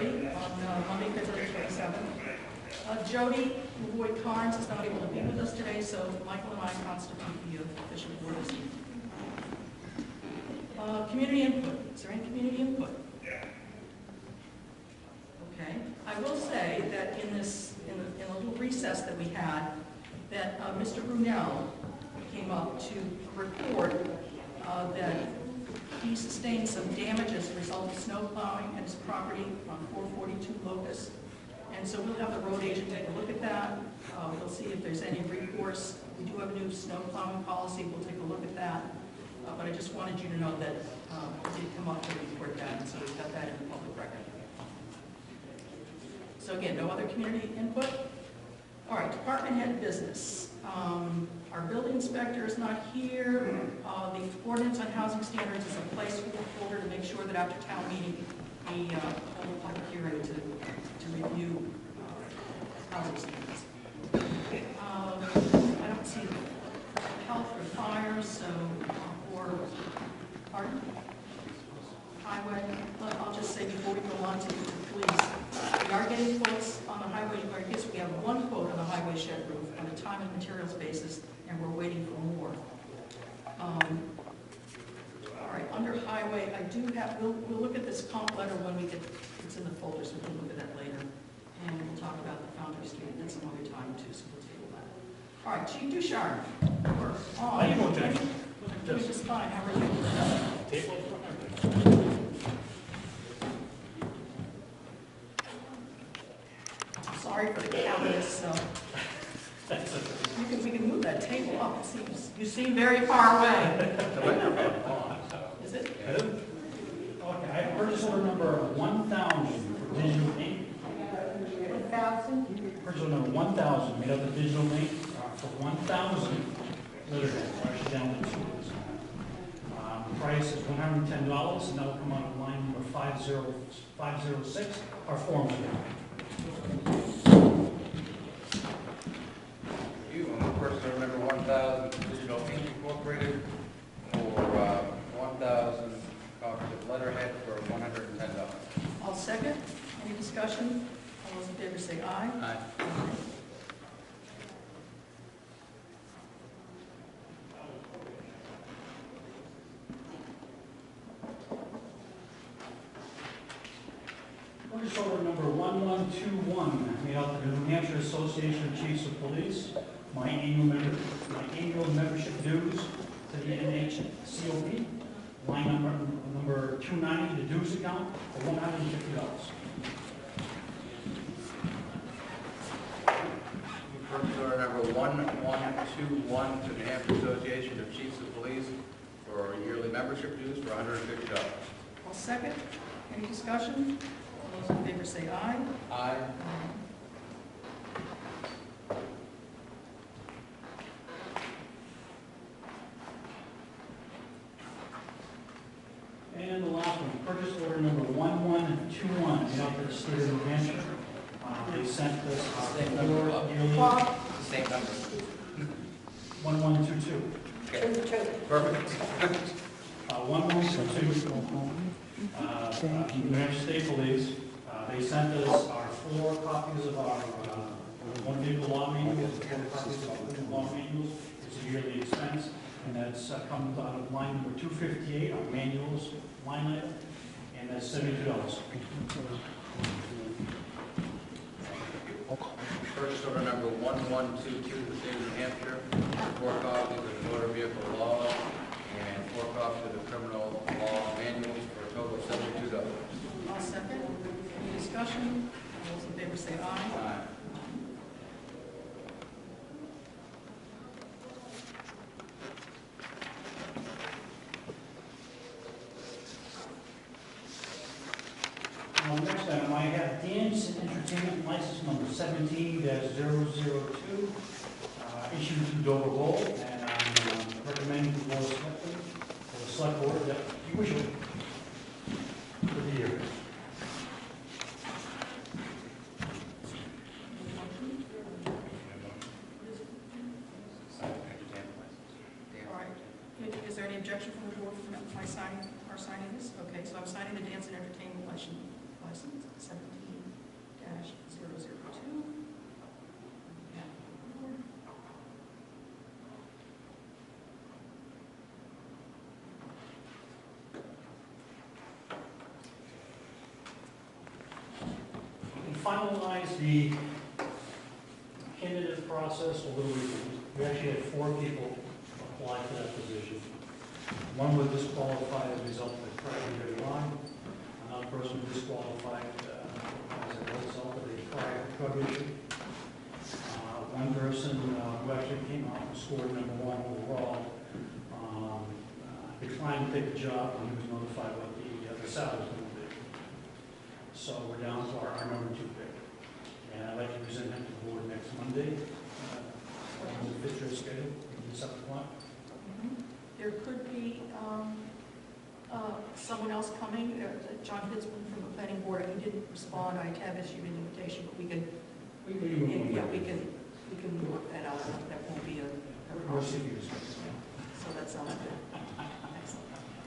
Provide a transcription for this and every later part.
6:30 on Monday, February 27th. Jody Lloyd Carnes is not able to be with us today, so Michael and I constitute the official board this evening. Community input. Is there any community input? Okay. I will say that in a little recess that we had, that Mr. Brunel came up to report that he sustained some damage as a result of snow plowing at his property on 442 Locust. And so we'll have the road agent take a look at that. We'll see if there's any recourse. We do have a new snow plowing policy. We'll take a look at that. But I just wanted you to know that he did come up to report that, and so we've got that in the public record. So again, no other community input? All right, department head business. Our building inspector is not here. The ordinance on housing standards is a placeholder to make sure that after town meeting, we hold a public hearing to review housing standards. I don't see health or fire, so, or, pardon? Highway. I'll just say before we go on to the police, we are getting quotes on the highway, or I guess we have one quote on the highway shed roof on a time and materials basis, and we're waiting for more. All right, under highway, I do have, we'll look at this comp letter when we get, it's in the folder, so we'll look at that later. And we'll talk about the Foundry Street at some other time too, so we'll table that. All right, Chief Duchard. How are you doing, Judge? Doing just fine, how are you? Table. Sorry for the cavernous, so. We can move that table up, it seems, you seem very far away. Is it? Okay, I have purchase order number 1,000 for digital ink. 1,000? Purchase order number 1,000, made up of digital ink for 1,000 letterheads, actually down to 2. The price is $110, and that will come out of line number 506, our forms account. You on purchase order number 1,000 Digital Ink Incorporated for 1,000 copies of letterhead for $110. I'll second. Any discussion? All those in favor say aye. Aye. Purchase order number 1121, made out of the New Hampshire Association of Chiefs of Police. My annual membership dues to the NHCOP. Line number 290, the dues account, for $150. Purchase order number 1121 to the New Hampshire Association of Chiefs of Police for yearly membership dues for $150. I'll second. Any discussion? All those in favor say aye. Aye. And the last one, purchase order number 1121, made out of the state of New Hampshire. They sent us Same number. yearly Bob? Same number. 1122. Okay. Perfect. 1122. New Hampshire State Police. They sent us our 4 copies of our one vehicle law manual, 4 copies of law manuals. It's a yearly expense, and that's comes out of line number 258, our manuals line item, and that's $72. Purchase order number 1122 to the state of New Hampshire, 4 copies of the motor vehicle law and 4 copies of the criminal law manuals for a total of $72. I'll second. Any discussion? All those in favor say aye. Aye. Next item, I have Dance Entertainment License number 17-002, issued to Dover Bowl, and I'm recommending to the Board of Selectmen, or the Select Board, that you wish it for the year. All right. Is there any objection from the board for my signing, our signing this? Okay, so I'm signing the dance and entertainment license, 17. finalized the candidate process over the weekend. We actually had 4 people apply for that position. One was disqualified as a result of a prior injury line. Another person was disqualified as a result of a prior drug issue. One person who actually came out and scored #1 overall declined to take the job when he was notified what the salary was going to be. So we're down to our #2 pick. And I'd like to present him to the board next Monday. On the fifth schedule, the 7 o'clock. There could be someone else coming, John Hitzman from the planning board. He didn't respond. I have issued an invitation, but we can work that out. That won't be a problem. So that sounds good. Excellent.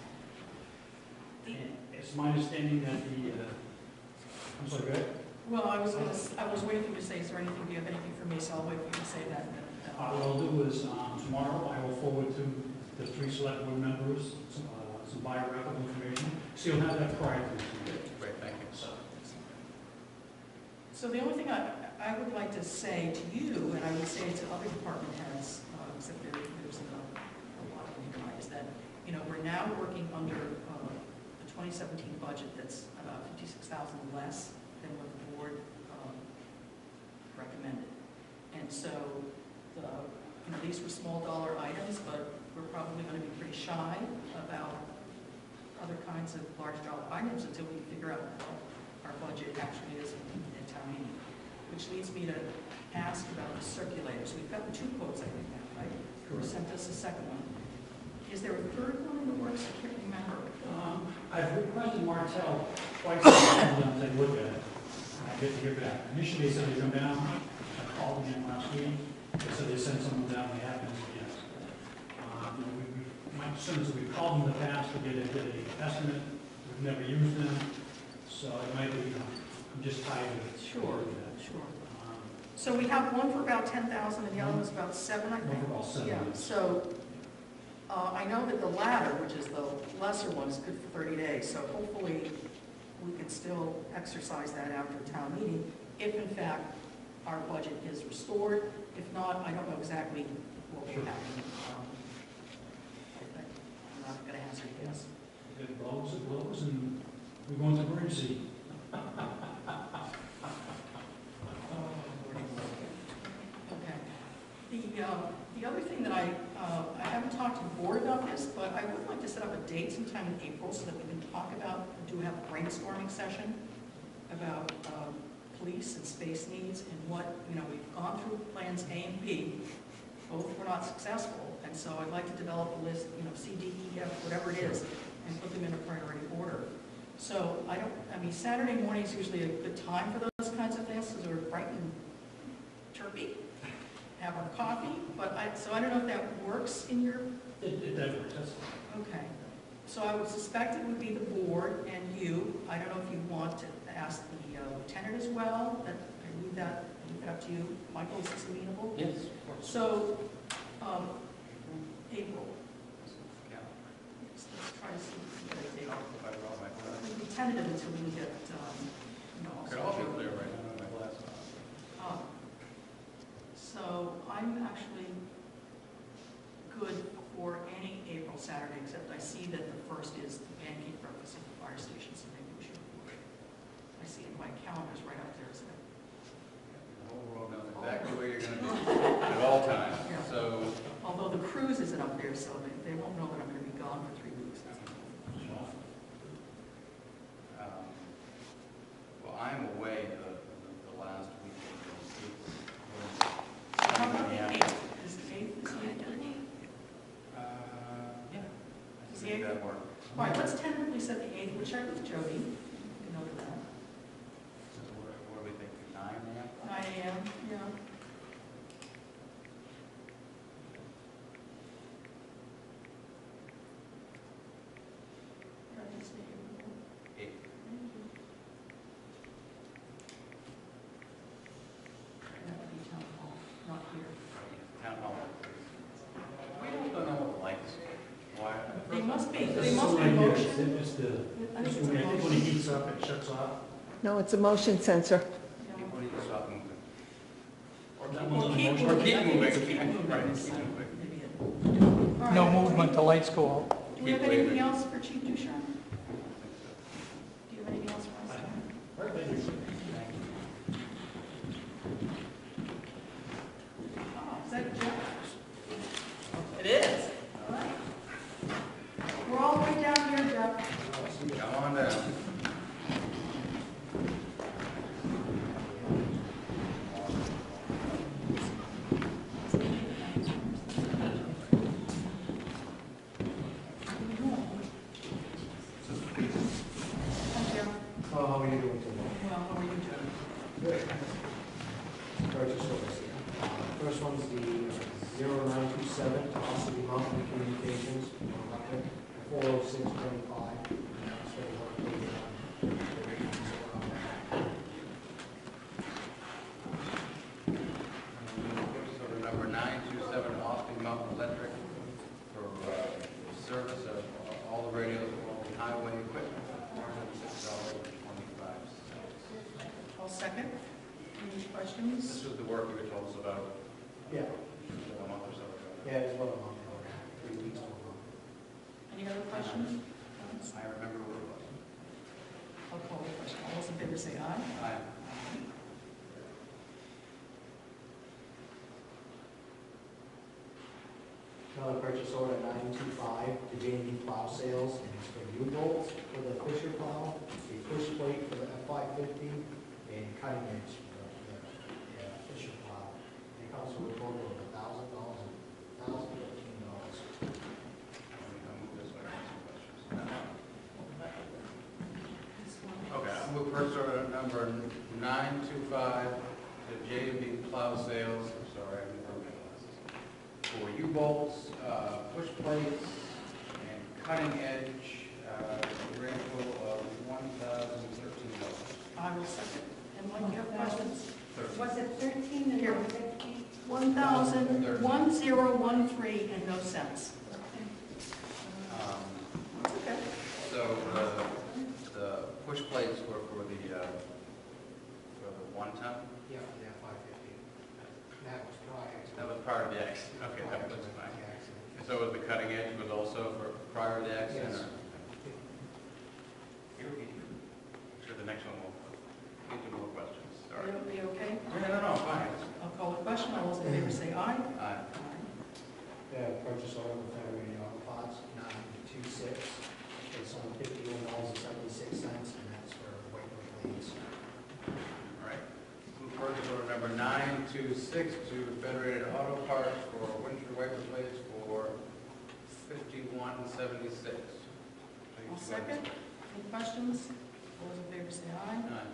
It's my understanding that I'm sorry, go ahead. Well, I was waiting for you to say, is there anything, do you have anything for me? So I'll wait for you to say that. What I'll do is, tomorrow, I will forward to the 3 select board members some biographical information, so you'll have that prior to the meeting. Great, thank you. So the only thing I would like to say to you, and I would say to other department heads, except there's a lot of them guys, that, we're now working under the 2017 budget that's about $56,000 less than what the board recommended. And so, these were small dollar items, but we're probably going to be pretty shy about other kinds of large dollar items until we figure out what our budget actually is in town meeting. Which leads me to ask about the circulators. We've gotten 2 quotes, I think, now, right? Who sent us a second one. Is there a third one in the works? I can't remember. I've requested Martel twice to come and take a look at it. I get to hear back. Initially, they said they'd come down. I called them in last week. They said they sent someone down. They haven't yet. My concern is we've called them in the past to get an estimate. We've never used them. So it might be, I'm just tired of it. Sure. So we have one for about 10,000 and the other one's about 7, I think? One for about 7. Yeah, so I know that the latter, which is the lesser one, is good for 30 days. So hopefully we can still exercise that after town meeting if in fact our budget is restored. If not, I don't know exactly what will happen. I'm not going to answer yes. If it blows, and we're going to emergency. The other thing that I haven't talked to the board about this, but I would like to set up a date sometime in April so that we can talk about, do have a brainstorming session about police and space needs and what, we've gone through plans A and B, both were not successful, and so I'd like to develop a list, C, D, E, F, whatever it is, and put them in a priority order. So Saturday morning is usually a good time for those kinds of things, because we're bright and chirpy, have our coffee, but so I don't know if that works in your... It does work, that's Okay. So I would suspect it would be the board and you. I don't know if you want to ask the lieutenant as well. I leave that up to you. Michael, is this amenable? Yes. So, April. Yeah. Let's try to see if we can get a date. If I brought my class. It'll be tentative until we can get, Could all be clear right now, my class. So I'm actually good for any April Saturday, except I see that the first is the pancake breakfast at the fire station, so maybe we should. I see my calendar's right up there, isn't it? The whole world knows exactly where you're going to be at all times. Yeah. So, Although the cruise isn't up there, so they won't know that I'm going to be gone for 3 weeks. well, I'm away the last weekend How about the yeah. 8th? Is the 8th? Is the 8th? Yeah. Is I the think 8th? that work. All right, let's tentatively set the 8th. We'll check with Jody. You can note that. So what do we think, 9 a.m.? 9 a.m., yeah. Yeah, it's the 8th. 8. That would be town hall, not here. Town hall. We don't know what the lights. Why? They must be right here. motion. It's the, I think it's a I think when motion. it heats up, it shuts off. No, it's a motion sensor. Yeah. That one's on the motion. Or keep moving. Keep moving. Right, It's, keep moving. maybe it- All No right. movement, the lights go out. Do we have Keep anything waving. else for Chief Ducharme? Do you have anything else for us? Oh, is that Jeff? It is. All right. We're all the way down here, Jeff. Come on down. Hi, Jeff. Oh, how are you doing today? Well, how are you doing? Good. Purchase orders here. First one's the 0927 to Ossipee Mountain Communications, electric, 40625. Purchase order number 927, Austin Mountain Electric, for service of all the radios along the highway equipment, $406.25. I'll second. Any This questions? was the work you had told us about Yeah, a month or so ago. yeah, it's about a month ago, 3 weeks ago. Any other questions? I remember what it was. I'll call the question. All those in favor say aye. Aye. Another purchase order 925 to J&D Plow Sales, and it's for U-bolts for the Fisher plow, a push plate for the F550, and cutting edge for the Fisher plow. It comes with a total of $1,000, $1,015. I'll move this way. Okay, I'll move purchase order number 925 to J&B Plow Sales, I'm sorry, I didn't remember glasses, for U-bolts, push plates, and cutting edge, grand total of $1,013. I will second. And Mike, you have questions? Was it 13 and Here. 150? 1,1013 and no cents. That's okay. So the push plates were for the 1 ton? Yeah, for the F550. That was prior to. That was prior to the accident, okay, that was fine. the accident. So was the cutting edge was also for prior to the accident? Yes. or- Sure, the next one will get to more questions, sorry. Are you okay? No, fine. I'll call the question. All those in favor say aye. Aye. The purchase order with Federated Auto Parts, 926, it's on $51.76, and that's for wiper blades. All right. Move purchase order number 926 to Federated Auto Parts for windshield wiper blades for $51.76. I'll second. Any questions? All those in favor say aye. Aye.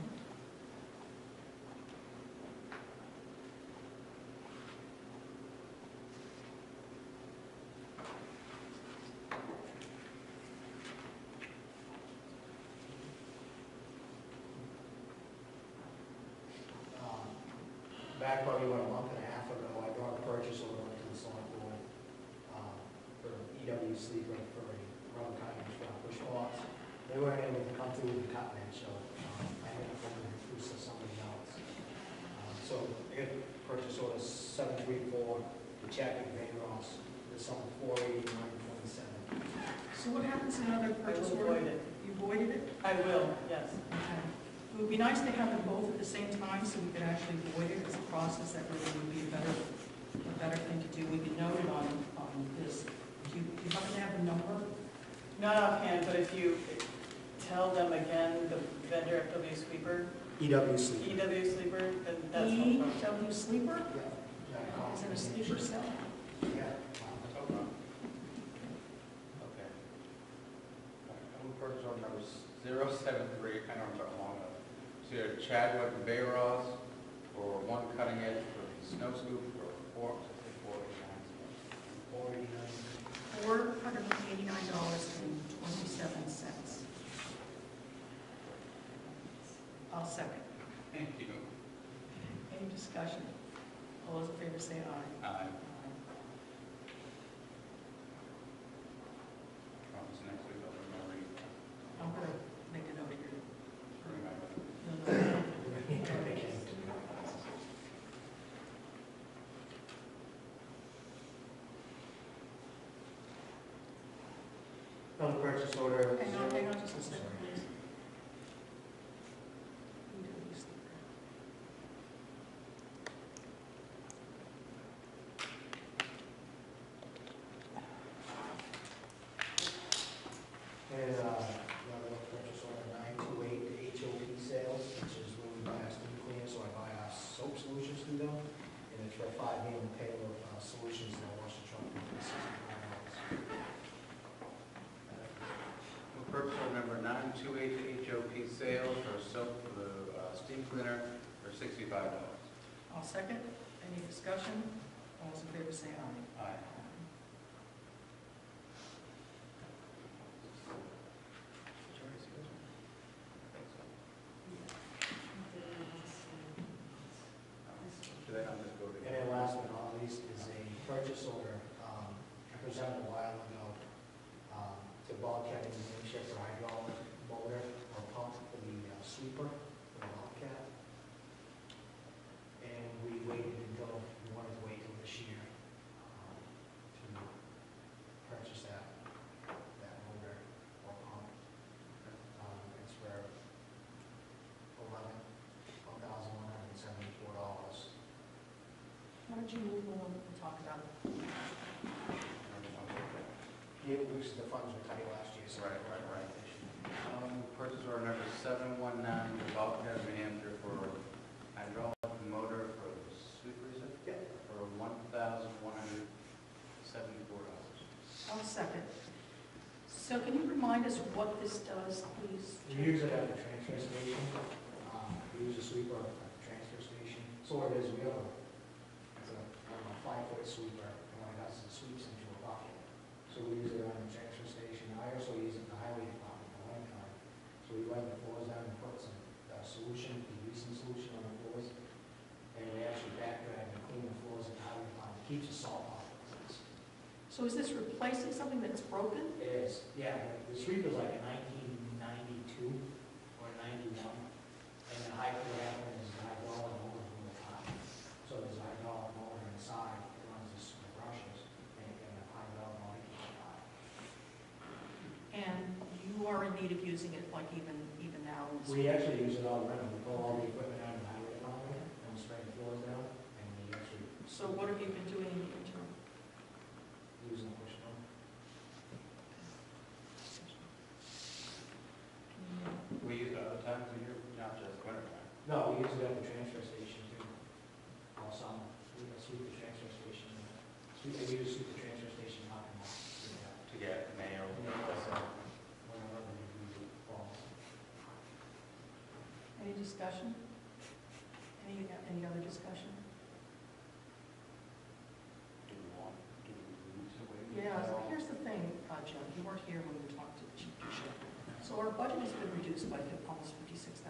Back probably about a month and a half ago, I brought a purchase order into the select board for EW Sleeper for a rubber cutting for push box. They weren't able to come through with the cutting edge, so I ended up going through to somebody else. So I got purchase order 734 to Jack and Van Ross. It's on $489.27. So what happens in another purchase will order? void it. You voided it? I will, yes. Okay. It would be nice to have them both at the same time so we could actually void it as a process. That really would be a better thing to do. We could note it on this. Do you happen to have a number? Not offhand, but if you tell them again, the vendor FW Sweeper, EW Sleeper. EW Sleeper, then that's no problem. EW Sleeper? Yeah. Is it a sleeper cell? Yeah. Okay. I move purchase order number 073, I know I'm talking long enough. To Chadwick and Bayross for 1 cutting edge for the snow scoop for $489.27. I'll second. Thank you. Any discussion? All those in favor say aye. Aye. Promise next week I'll remember. I'm going to make a note of your. Remember. No, no, no. purchase order. Hang on just a second, please. And, another purchase order 928 to HOP Sales, which is when we buy our steam cleaner, so I buy our soap solutions through them. And it's for a 5-year payment of solutions that wash the truck for $65. Move purchase order number 928 to HOP Sales for soap for the steam cleaner for $65. I'll second. Any discussion? All those in favor say aye. Aye. Should I just go to? And then last but not least is a purchase order, I presented a while ago, to Bobcat in New Hampshire for hydraulic motor or pump for the sweeper for the Bobcat. And we waited until, we wanted to wait till this year, to purchase that motor or pump. It's for $11,174. Why don't you move along and talk about it? Yeah, which the funds were tight last year, so. Right. Purchase order number 719 to Bobcat, New Hampshire for hydraulic motor for the sweeper, is it? Yeah. For $1,174. I'll second. So can you remind us what this does, please? We use it at the transfer station. We use a sweeper at the transfer station. So what it is, we have it's a 5-foot sweeper, and what it does is it sweeps into a bucket. So we use it on the transfer station. I also use it in the highway department for one time. So we blend the floors down and put some solution, some solution on the floors. And we actually back drag and clean the floors in the highway department. Keeps the salt off the place. So is this replacing something that's broken? It is, yeah, the sweeper's like a 1992 or 91, and the high parameter is a hydraulic motor on the top. So there's a hydraulic motor inside, it runs the brushes, and a hydraulic motor on the top. And you are in need of using it like even now? in this- We actually use it all the time, we pull all the equipment out of the highway department, and we spray the floors down, and we actually So what have you been doing in the interim? use the push down. We use it other times of year, not just winter time. No, we use it at the transfer station too, all summer, we sweep the transfer station, we use sweep the transfer station, not in the, To get mail. whenever we use it falls. Any discussion? Any other discussion? Do we want to wait? Yeah, so here's the thing, Jim, you weren't here when we talked to the chief bishop. So our budget has been reduced by almost $56,000.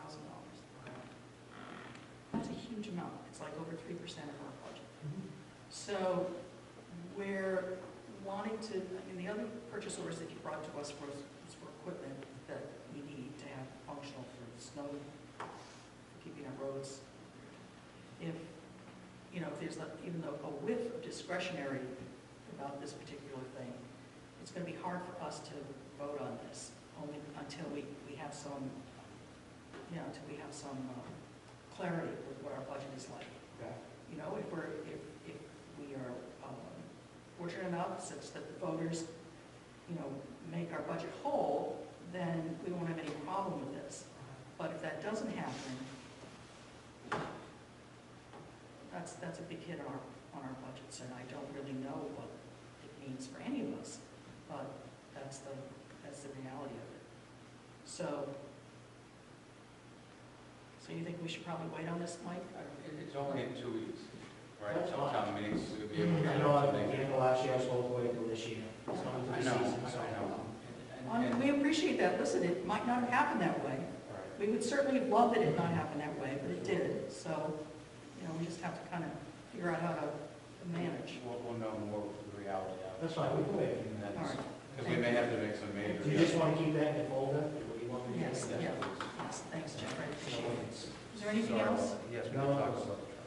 That's a huge amount. It's like over 3% of our budget. So we're wanting to, the other purchase orders that you brought to us was for equipment that we need to have functional for snow, for keeping our roads. If there's even though a whiff of discretionary about this particular thing, it's going to be hard for us to vote on this only until we have some, until we have some clarity with what our budget is like. Okay. If we are fortunate enough such that the voters, make our budget whole, then we won't have any problem with this. But if that doesn't happen, that's a big hit on our budgets, and I don't really know what it means for any of us, but that's the reality of it. So you think we should probably wait on this, Mike? It's only in 2 weeks, right? That's So fine. town meetings, we'll be able to. I know at the end of last year, I was supposed to wait till this year. It's coming to I the know, season, so. I know. We appreciate that. Listen, it might not have happened that way. Right. We would certainly have loved that it not happen that way, but it did. So, we just have to kind of figure out how to manage. We'll know more of the reality of it. That's fine, we can wait. All right. Because we may have to make some major. Do you just want to keep that in the folder? Or you want me to? Yes, Yes, yeah. please. Yes, thanks, Jeff. I appreciate No, it. it's- Is there anything Sorry. else? Yes, we can No. talk about the trucks.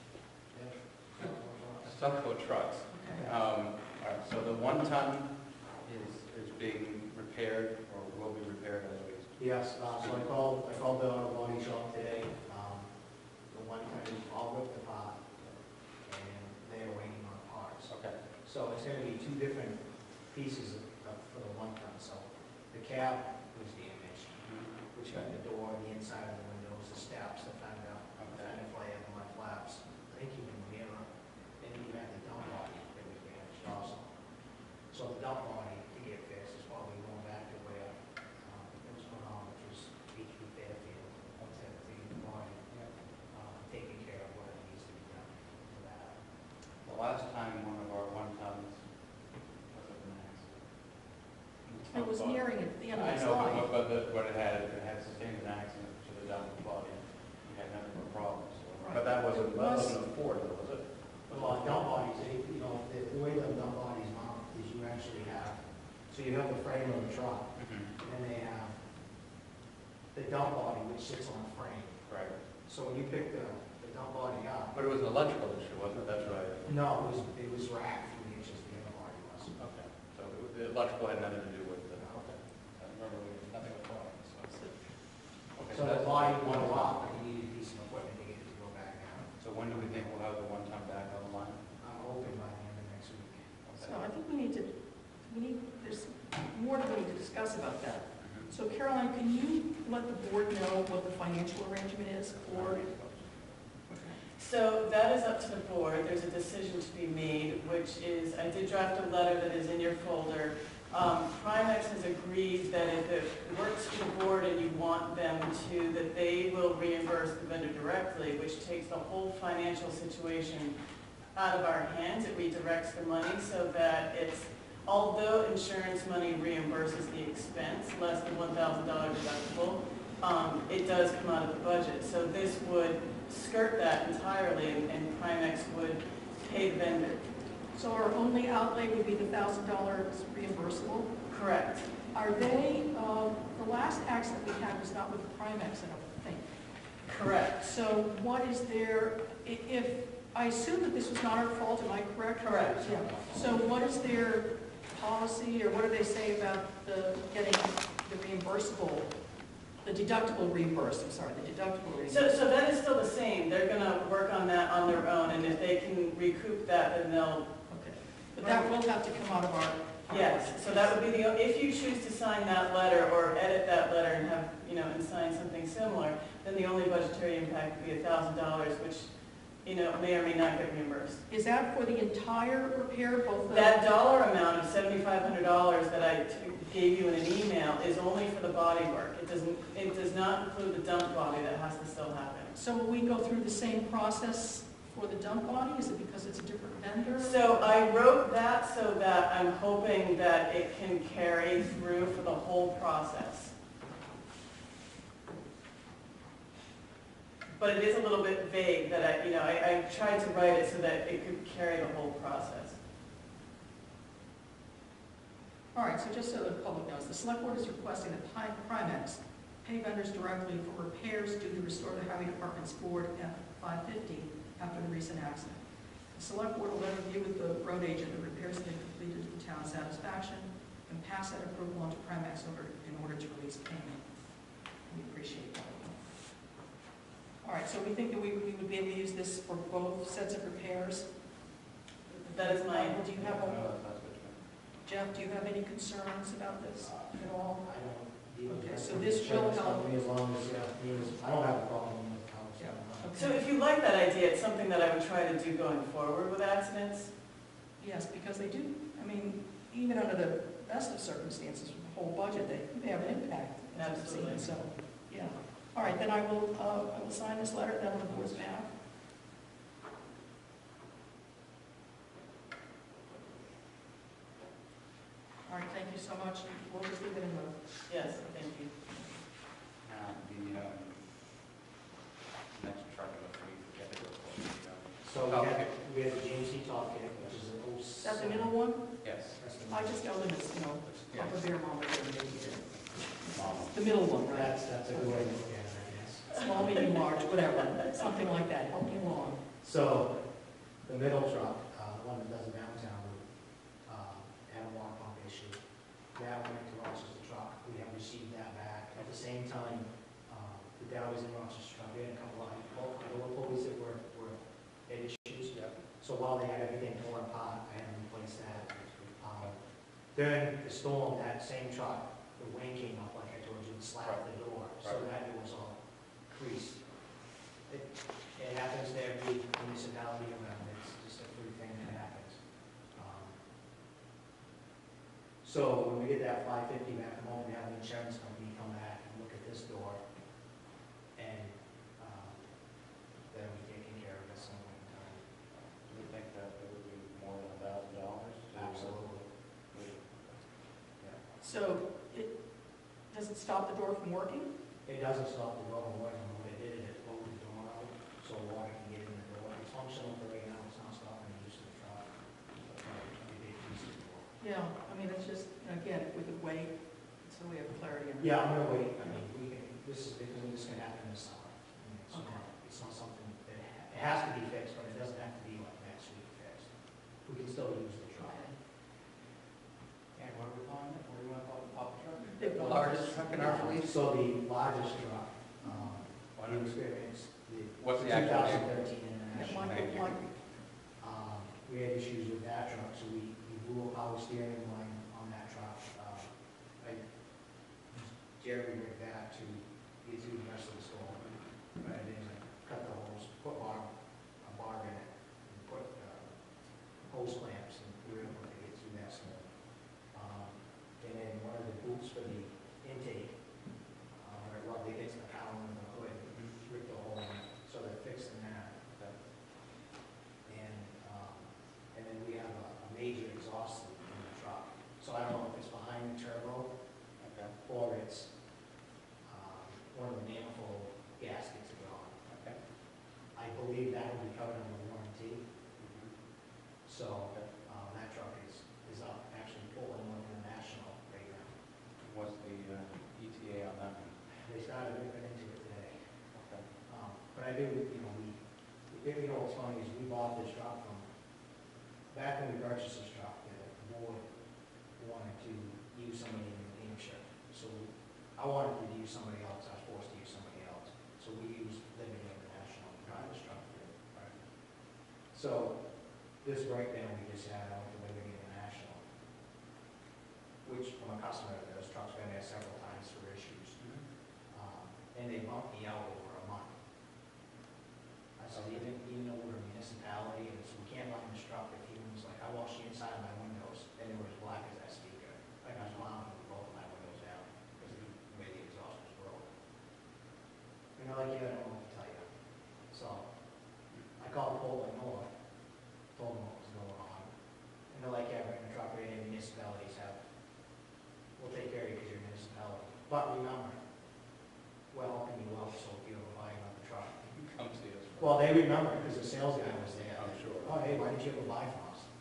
Let's talk about trucks. Okay. All right, so the 1 ton is being repaired repaired or will be repaired as we? Yes, so I called the auto body shop today. The one kind of all ripped apart, and they're waiting on parts. Okay. So it's gonna be two different pieces for the one ton. So the cab was damaged, which got the door, the inside of the windows, the steps, the fender, fender flare, the mud flaps. I think even the mirror, and you had the dump body that was damaged also. So the dump body to get fixed is probably going back to where it was going on, which was HP Fairfield, 117 body, taking care of what needs to be done for that. The last time one of our one tons was at Max. It was nearing at the end of I its know, life. but it had sustained an accident to the dump body. We had nothing but problems. So. Right. But that wasn't a Ford, though, was it? Well, dump bodies, the way the dump bodies mount is you actually have, so you have the frame of the truck, and then they have the dump body which sits on a frame. Right. So when you pick the dump body up, But it was an electrical issue, wasn't it? That's right. no, it was racked 3 inches, the other body was. Okay. So the electrical had nothing to do with the, okay. I remember we had nothing but problems, so. Okay, So the body went up, and you needed a piece of equipment to get it to go back down. So when do we think we'll have the one ton back on the line? I'm hoping by the end of next week. So I think there's more that we need to discuss about that. So Caroline, can you let the board know what the financial arrangement is for? So that is up to the board. There's a decision to be made, which is, I did draft a letter that is in your folder. Primex has agreed that if it works for the board and you want them to, that they will reimburse the vendor directly, which takes the whole financial situation out of our hands. It redirects the money so that it's, although insurance money reimburses the expense, less than $1,000 deductible, it does come out of the budget. So this would skirt that entirely, and Primex would pay the vendor. So our only outlay would be the $1,000 reimbursable? Correct. Are they, the last accident we had was not with Primex, I don't think. Correct. So what is their, if, I assume that this was not our fault, am I correct? Correct. Yeah. So what is their policy, or what do they say about getting the reimbursable, the deductible reimbursed, I'm sorry, the deductible reimbursed? So that is still the same. They're going to work on that on their own, and if they can recoup that, then they'll. Okay. But that will have to come out of our. Yes, so that would be if you choose to sign that letter or edit that letter and have, and sign something similar, then the only budgetary impact would be $1,000, which, may or may not get reimbursed. Is that for the entire repair, both the? That dollar amount of $7,500 that I gave you in an email is only for the body work. It does not include the dump body that has to still happen. So will we go through the same process for the dump body? Is it because it's a different vendor? So I wrote that so that I'm hoping that it can carry through for the whole process. But it is a little bit vague that I tried to write it so that it could carry the whole process. All right, so just so the public knows, the select board is requesting that Primex pay vendors directly for repairs due to restore the highway department's Ford F-550 after the recent accident. The select board will then review with the road agent the repairs have been completed to the town's satisfaction and pass that approval on to Primex in order to release payment. We appreciate that. All right, so we think that we would be able to use this for both sets of repairs. That is my. Do you have No, a, that's good. Jeff, do you have any concerns about this at all? I don't. Okay, so this will help. As long as, I don't have a problem with how it's Yeah. done. So if you like that idea, it's something that I would try to do going forward with accidents. Yes, because they do, I mean, even under the best of circumstances, with the whole budget, they have an impact. as we've seen. Absolutely. So, yeah. All right, then I will sign this letter, then on the board's behalf. All right, thank you so much. We'll just leave it in the, Yes, thank you. Now, the next truck, we forget to go for. So we had the GMC Top Kit, which is an is that the middle one? Yes. I just know them as, Yeah. upper beer mom, maybe. Mom. The middle one, right? That's a good way to look at it, I guess. Small, medium, large, whatever, something like that, help me along. So, the middle truck, the one that does the downtown route, had a water pump issue. that went to Rochester Truck, we have received that back. At the same time, the Dow's in Rochester Truck, we had a couple of idle pulleys that were had issues. So while they had everything torn apart, I had to replace that. During the storm, that same truck, the wing came up, like I told you, and slapped the door, so that it was all creased. It happens to every municipality around, it's just a free thing that happens. So when we get that 550 back home, we have the insurance company come back and look at this door, and then we taking care of it some point in time. Do you think that it would be more than $1,000? Absolutely. So, does it stop the door from working? It doesn't stop the door from working. When it did it, it pulled the door out, so water can get in the door. It's functional for right now, it's not stopping the use of the truck. It did use the door. Yeah, I mean, it's just, again, if we could wait, so we have clarity on. Yeah, I'm gonna wait. I mean, we can, this is because this can happen this summer. I mean, Okay. it's not something that, it has to be fixed, but it doesn't have to be like next week fixed. We can still use the truck. And what are we calling it? What do you want to call it? Pop truck? Big The one. largest truck in our fleet? So the largest truck, Why we don't we- experienced the What's the actual name? 2013 Yeah, International. We had issues with that truck, so we blew a power steering line on that truck. Jerry rigged that to get through the rest of the storm. But I didn't cut the hose, put a bar in it, and put hose clamps, and we were able to get through that storm. And then one of the boots for the intake, where it rubbed against the cowl and the hood, ripped a hole in it, so they're fixing that. And then we have a major exhaust leak in the truck. So I don't know if it's behind the turbo or it's one of the manifold gaskets are gone. Okay. I believe that will be covered under warranty. So that truck is up, actually Portland North International right now. What's the ETA on that one? They started ripping into it today. Okay. But I do, what's funny is we bought this truck from, back when we purchased this truck, the board wanted to use somebody in New Hampshire. So I wanted to use somebody else, I was forced to use somebody else. So we used Liberty International to drive this truck through. Right. So this breakdown we just had, I went to Liberty International, which from a customer, this truck's been there several times for issues. And they bumped me out over a month. I said, even though we're a municipality, and so we can't run this truck if he was like, I washed the inside of my windows, and they were as black as that speaker. Like I was allowing to put both of my windows down, because of the way the exhaust was broke. And they're like, yeah, I don't know what to tell you. So, I called Portland North, told them what was going on. And they're like, yeah, bring the truck right in, municipalities have, we'll take care of you because you're a municipality. But remember, we're helping you out, so if you ever buy another truck. Come see us. Well, they remember because the sales guy was there. I'm sure. Oh, hey, why didn't you ever buy from us?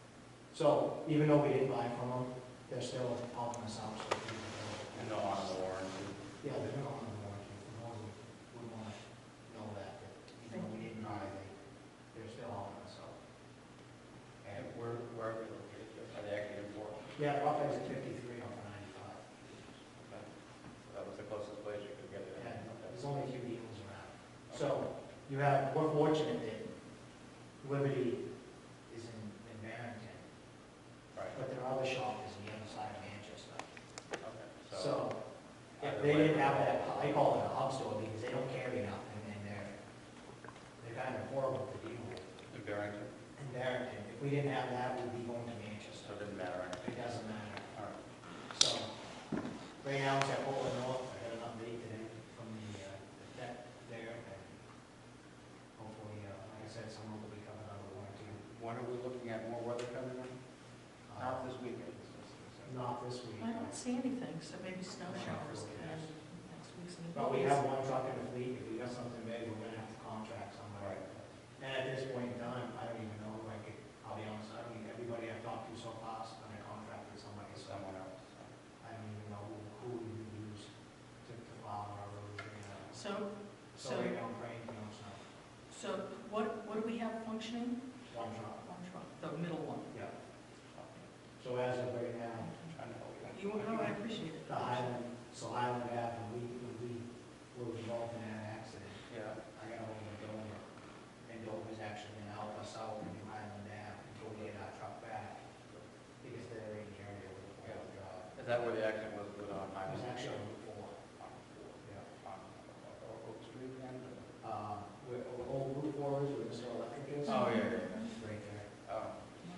So even though we didn't buy from them, they're still helping us out. So we can go. And no on the warranty. Yeah, they're not on the warranty. We want to know that even though we didn't buy, they're still helping us out. And where are they located? Are they actually in Portland? Yeah, Rockland's at 53 off of 95. Okay. So that was the closest place you could get it. Yeah, Okay. there's only a few vehicles around. So we're fortunate that Liberty is in Barrington, Right. but their other shop is on the other side of Manchester. Okay. So if either they way, didn't have that, I call it a hub store because they don't carry nothing and they're kind of horrible to deal with. In Barrington, In Barrington, if we didn't have that, we'd be going to so Manchester. it didn't matter anything. It doesn't matter. All right. So right now it's at Portland North. I got an update today from the vet there. And hopefully, like I said, someone will be coming out of warranty. When are we looking at more weather coming in? Not this weekend. Not this week. I don't see anything, so maybe snow showers and next week's in the. But we have one truck in the fleet. If we got something big, we're gonna have to contract somebody. And at this point in time, I don't even know, like, I'll be honest, I don't even, everybody I've talked to so far is gonna contract with somebody, so Someone else. I don't even know who we would use to plow our roads, you know. So So right now, I'm praying, you know, so, So what do we have functioning? one truck, One truck, the middle one. yeah. So as of right now, Trying to help you. You, oh, I appreciate it. The Highland, so Highland Ave, when we were involved in that accident, Yeah. I got hold of Dover, and Dover's actually gonna help us out with New Highland Ave, until we get our truck back, because they're in the area with the job. Is that where the accident was on It was actually on Route 4. Yeah. Oak Street again? Where old Route 4 is, where Mr. Electric is. Oh, yeah. Right there. Oh.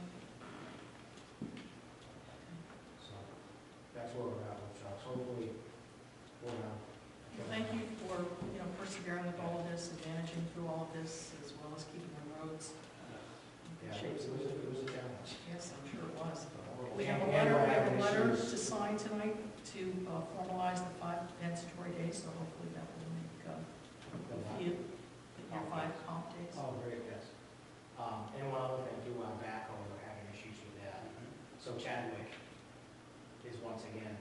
So, that's where we're at with trucks. Hopefully, we'll have. Well, thank you for, persevering with all of this and managing through all of this, as well as keeping the roads in Yeah, good shape. it was a challenge. Yes, I'm sure it was. We We have a letter to sign tonight to formalize the 5 mandatory days, so hopefully that will make you your 5 comp days. Oh, great, yes. And one other thing, too, on backhoe, we're having issues with that. So Chadwick is once again,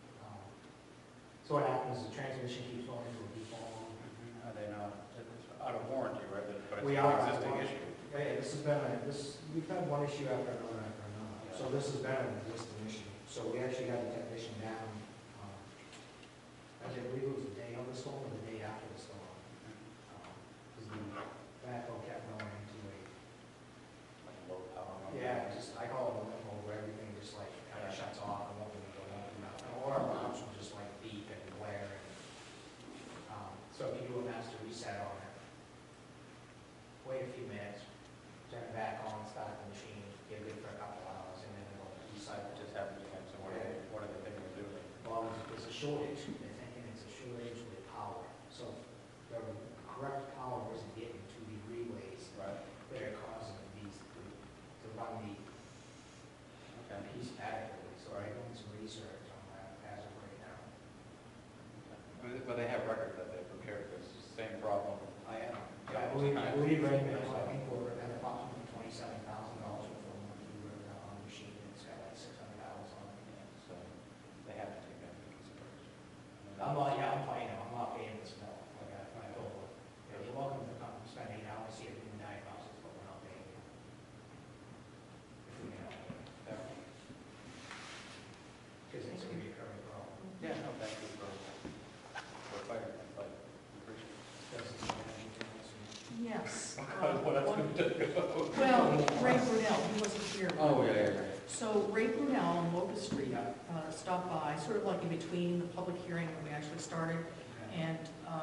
so what happens is the transmission keeps going into a default. Are they not, it's out of warranty, right? But it's We an are. existing issue. Yeah, this has been, we've had one issue after another after another. So this has been an existing issue. So we actually had the technician down, I believe it was the day of the storm or the day after the storm. Because the backhoe kept going into a, Like low power. yeah, just, I call it a limbo where everything just like kind of shuts off and won't even go up and out. Or our alarms will just like beep and blare. So if you do a master reset on it, wait a few minutes, turn it back on, start the machine, give it for a couple hours, and then it'll recycle. It just happens again, so what are they thinking of doing? Well, there's a shortage, they're thinking it's a shortage with power. So the correct power isn't getting to the relays Right. that are causing these to run the Okay. piece adequately. So I'm doing some research on that as of right now. But they have records that they prepared for this same problem. I believe right now, I think we're at approximately $27,000 for one computer on the machine, and it's got like 600 hours on it. So they have to take that into consideration. I'm paying them, I'm not paying this bill, like I told them. You're welcome to come spend 8 hours here doing diagnostics, but we're not paying you. If we can help you. Because it's a recurring problem. Yeah, no, thank you for fighting that fight. Appreciate it. Doesn't seem to have anything else. Yes. What else could we do? Well, Ray Brunel, he wasn't here. Oh, yeah. So Ray Brunel on Locust Street stopped by, sort of like in between the public hearing when we actually started, and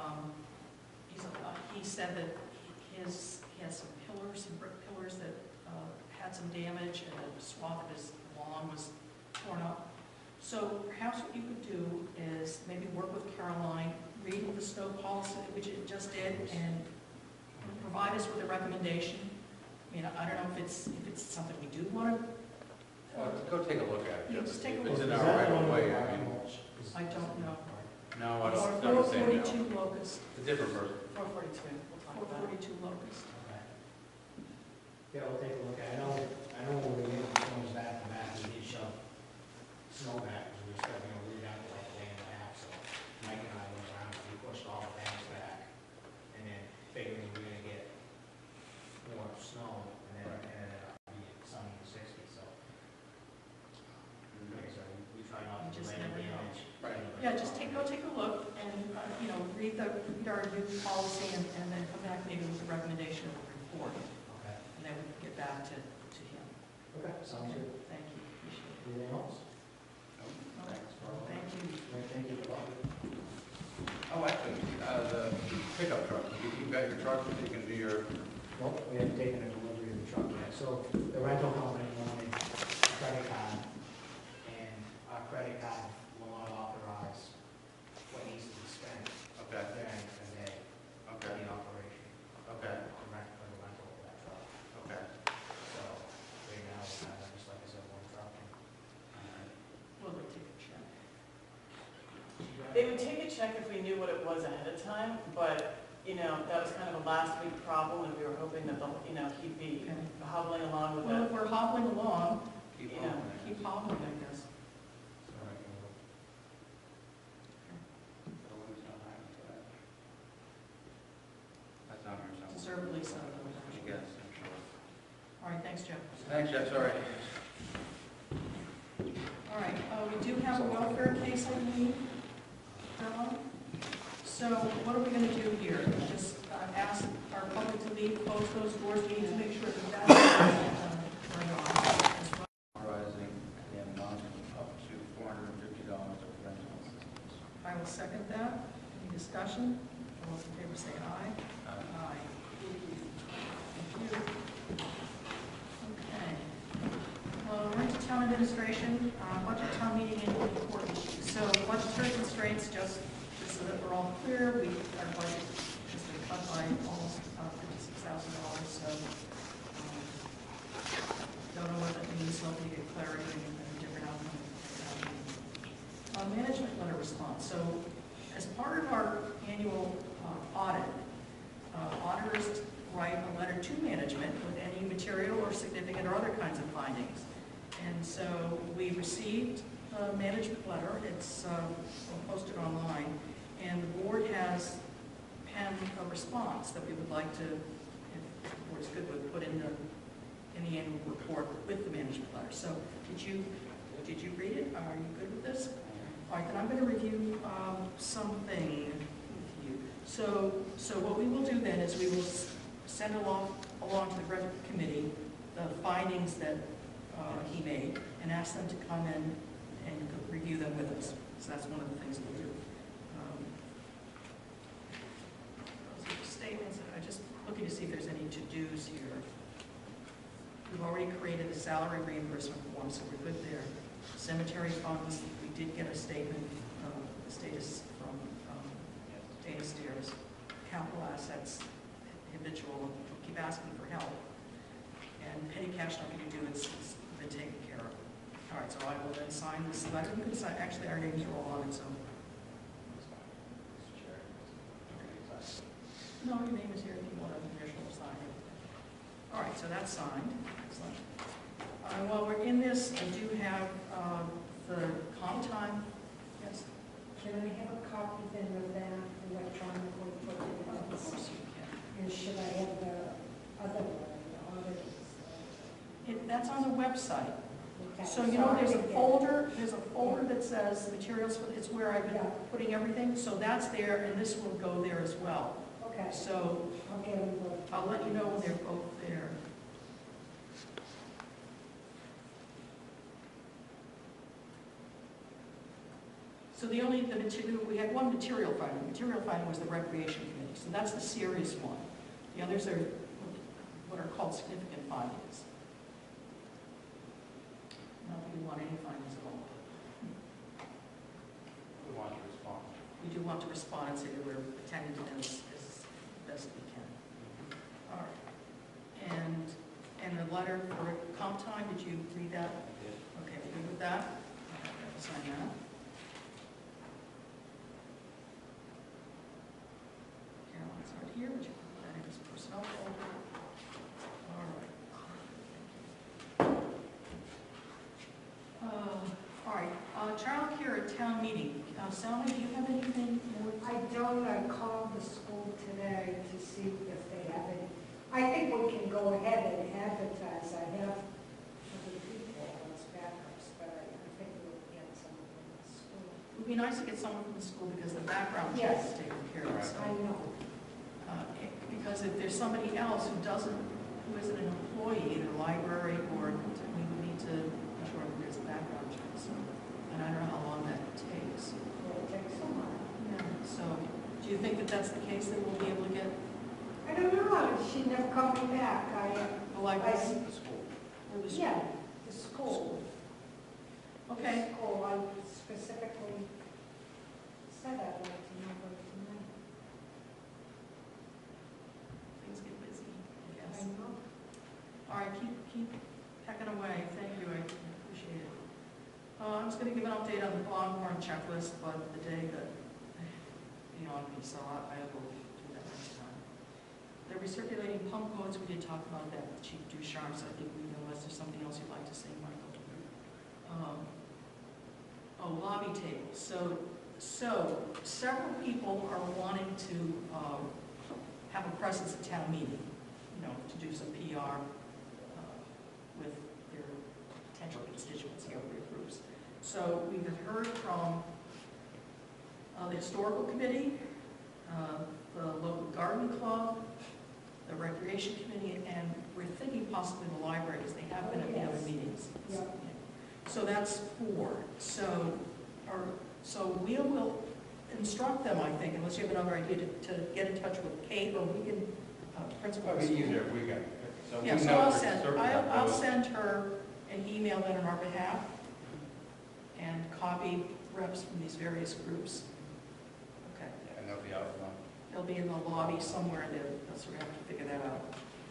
he said that he has some pillars, some brick pillars that had some damage, and a swath of his lawn was torn up. So perhaps what you could do is maybe work with Caroline, read the snow policy, which it just did, and provide us with a recommendation. I mean, I don't know if it's something we do want to. Go take a look at it. Yeah, just take a It's look. in Is our that right the one of way. with I the mean, mulch? I don't know. no, it's not the same now. 442 Locust, It's a different person. 442, we'll talk about it. 442 Locust. Okay. Yeah, we'll take a look at it. I know when we get the snows back to back, we did shove snow back, because we were stubbing over down to like a day and a half, so Mike and I went around, and we pushed all the banks back, and then figuring we were gonna get more snow, and then it ended up being sunny and 60, so. Okay, so we try not to do Just any never know. damage. Right. Yeah, just go take a look and, read our new policy and then come back maybe with a recommendation of a report. Okay. And then we can get back to him. Okay, sounds good. Thank you, appreciate it. Anything else? Okay, thank you. Thank you. Oh, actually, the pickup truck, you got your truck, so you can do your, Nope, we haven't taken a delivery of the truck yet. So the rental company wanted a credit card, and our credit card will not authorize what needs to be spent okay, during the day of okay, the operation. okay, To rent for the rental of that truck. okay. So right now, we have, just like I said, one truck. Will they take a check? They would take a check if we knew what it was ahead of time, but, that was kind of a last week problem, and we were hoping that he'd be Okay. hobbling along with Well, it. if we're hobbling along, Keep Yeah, on. keep hobbling, I guess. That's on here somewhere. Deservedly so. I guess, I'm sure. All right, thanks, Jeff. Thanks, Jeff, sorry. All right, we do have have a welfare case I need. So what are we going to do here? Just ask our public to leave, close those doors. We need to make sure that that's turned on. Authorizing the amount up to $450 of rental assistance. I will second that. Any discussion? All those in favor say aye. Aye. Thank you. Okay. We're into town administration, budget town meeting and report issues. So budgetary constraints, just so that we're all clear, our budget has been cut by almost $56,000, so don't know what that means, so hopefully get clarity and a different outcome. Management letter response. So as part of our annual audit, auditors write a letter to management with any material or significant or other kinds of findings. And so we received a management letter. It's posted online. And the board has penned a response that we would like to, if the board is good with, put in the annual report with the management letter. So did you read it? Are you good with this? All right, then I'm going to review something with you. So what we will do then is we will send along to the rep committee the findings that he made and ask them to come in and review them with us. So that's one of the things we'll do. Those are statements. I'm just looking to see if there's any to-dos here. We've already created a salary reimbursement form, so we're good there. Cemetery funds, we did get a statement of the status from Dana Steers. Capital assets, habitual, keep asking for help. And petty cash, nothing to do, it's been taken care of. All right, so I will then sign this letter. You can sign, actually, our names are all on it, so. No, your name is here if you want to initial sign it. All right, so that's signed. Excellent. While we're in this, I do have the comp time. Yes? Can I have a copy then of that electronically put in Of notes? course you can. And should I have the other one, the auditors? That's on the website. Okay, So you know, there's a I did folder that says materials, it's where I've been Yeah. putting everything, so that's there, and this will go there as well. that. Okay, So I'll get them both. I'll let you know when they're both there. So the material, we had one material finding. The material finding was the recreation committee, so that's the serious one. The others are what are called significant findings. Not that we want any findings at all. We want to respond. We do want to respond and say that we're attending to this as best we can. All right. And the letter for comp time, did you read that? Okay, we good with that? I'll sign that. Caroline's not here, but you can put that in his personnel folder. All right. All right, child care at town meeting. Salma, do you have anything more? I don't, I called the school today to see if they have any. I think we can go ahead and advertise. I have other people as backups, but I think we'll get someone from the school. It would be nice to get someone from the school because the background check Yes. is taken care of. So, I know. because if there's somebody else who isn't an employee, either library or, we would need to ensure that there's a background check. So, and I don't know how long that takes. It takes a while. Yeah. So, do you think that that's the case that we'll be able to get I don't know, she never called me back. the library? I- The school. Or the school? Yeah, the school. Okay. The school, I specifically said I'd like to know her tonight. Things get busy, I guess. I know. All right, keep pecking away. Thank you, I appreciate it. I'm just going to give an update on the Longhorn checklist, but the day got beyond me, so I will do that next time. The recirculating pump codes, we did talk about that with Chief Ducharme, so I think we know. Unless there's something else you'd like to say, Michael. Lobby tables. So several people are wanting to have a presence at town meeting, to do some PR with their potential constituents, area groups. So we have heard from the Historical Committee, the local garden club, the Recreation Committee, and we're thinking possibly the library, because they have been at the other Yes. meetings. Yeah. So that's 4. So we will instruct them, I think, unless you have another idea, to get in touch with Kate, or we can, principal. It'd be easier if we got, so we Yeah, so know I'll for send, certain I'll that those- send her an email then on our behalf and copy reps from these various groups. Okay, Yeah, and they'll be out front. they'll be in the lobby somewhere there, so we have to figure that out.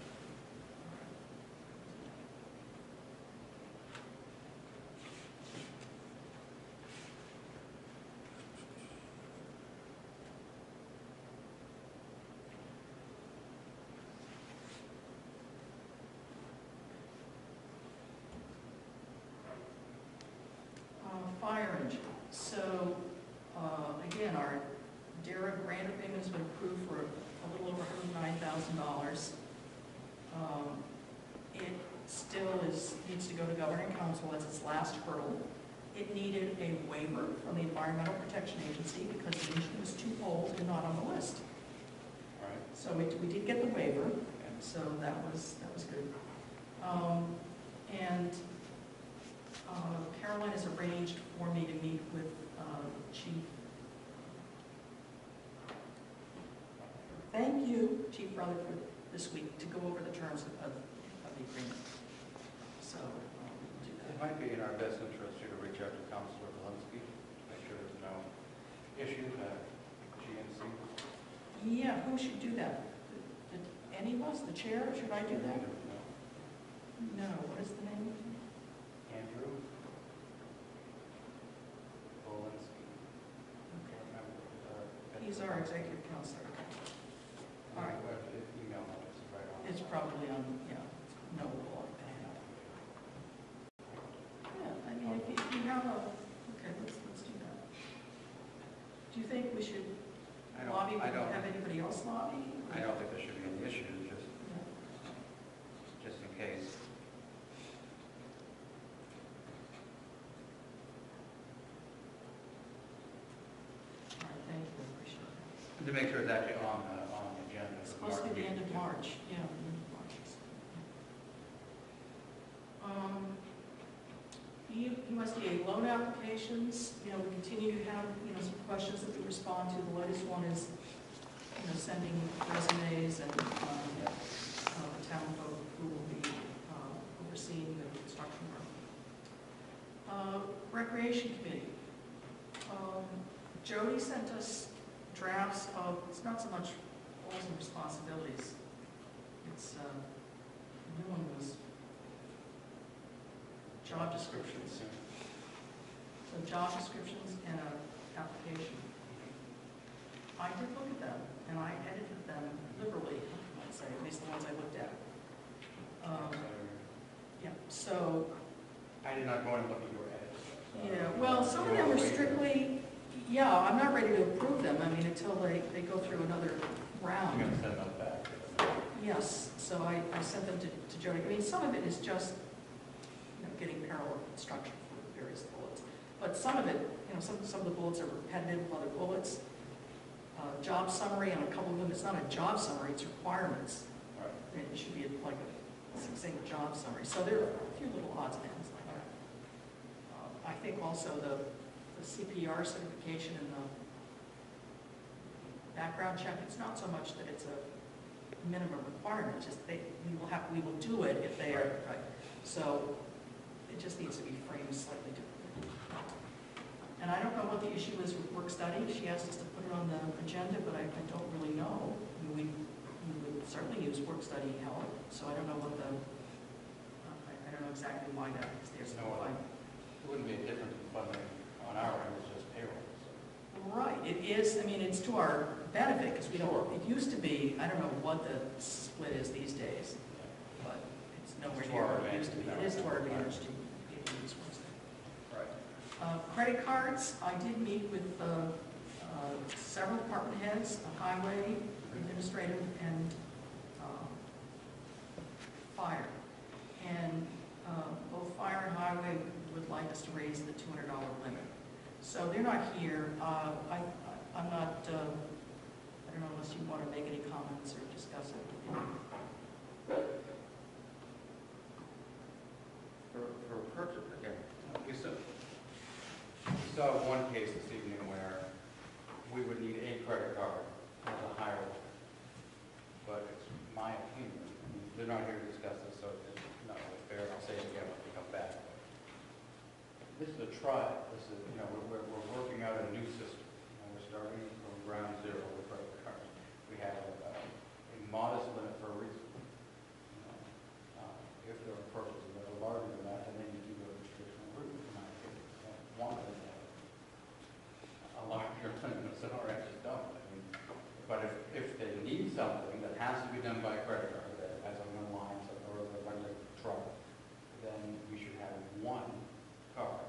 Fire engine. So, again, our DARA grant agreement has been approved for a little over $109,000. It still needs to go to governing council as its last hurdle. It needed a waiver from the Environmental Protection Agency because the engine was too old and not on the list. All right. So we did get the waiver, so that was good. And Caroline has arranged for me to meet with Chief. Thank you, Chief Rutherford, this week to go over the terms of the agreement. So we'll do It that. might be in our best interest to reach out to Councilor Valinsky, to make sure there's no issues at GNC. Yeah, who should do that? Any of us, the chair, should I do that? No, what is the name? Andrew Valinsky. He's our executive counselor. All right. Email address is right on. It's probably on, yeah, no blog. Yeah, I mean, if you have okay, let's do that. Do you think we should lobby, we don't have anybody else lobby? I don't think there should be any issues, Yeah. just in case. All right, thank you, I appreciate that. To make sure it's actually on the agenda. It's for supposed to be the end of meeting. March, yeah, the end of March. USDA loan applications, we continue to have, some questions that we respond to. The latest one is, sending resumes and, the town folk who will be, overseeing the construction work. Recreation Committee. Jody sent us drafts of, it's not so much roles and responsibilities. It's, the new one was job descriptions. So job descriptions and an application. I did look at them, and I edited them liberally, I'd say, at least the ones I looked at. Yeah, so, I did not go and look at your edits. yeah, well, some of them were strictly, yeah, I'm not ready to approve them, I mean, until they go through another round. You're going to send those back. Yes, so I sent them to Jody. I mean, some of it is just, getting parallel construction for various bullets. But some of it, some of the bullets are repetitive of other bullets. Job summary on a couple of them, it's not a job summary, it's requirements. All right. And it should be like a succinct job summary. So there are a few little odds and ends like that. I think also the CPR certification and the background check, it's not so much that it's a minimum requirement, it's just we will do it if they are, right. So it just needs to be framed slightly differently. And I don't know what the issue is with work study. She asked us to put it on the agenda, but I don't really know. I mean, we would certainly use work study help, so I don't know what I don't know exactly why that is there. So It wouldn't be a difference in funding on our end, it's just payroll. So. right, it is, I mean, it's to our benefit, because we don't, it used to be, I don't know what the split is these days, but it's nowhere It's to near our what it used to be. It is to our advantage to use work study. Right. Credit cards, I did meet with several department heads, highway, administrative, and fire. And both fire and highway would like us to raise the $200 limit. So they're not here. I'm not, I don't know unless you want to make any comments or discuss it. For purchase, again, we saw one case this evening where we would need a credit card as a higher limit. But it's my opinion, they're not here to discuss this, so it's not really fair. I'll say it again when we come back. This is a trial. This is, we're working out a new system. We're starting from ground zero with credit cards. We have a modest limit for a reason. If there are purchases that are larger than that, then they need to go the traditional route, in my opinion. One of them a larger limit than our actually don't. But if they need something that has to be done by a credit card, that has a line or a regular truck, then we should have one card.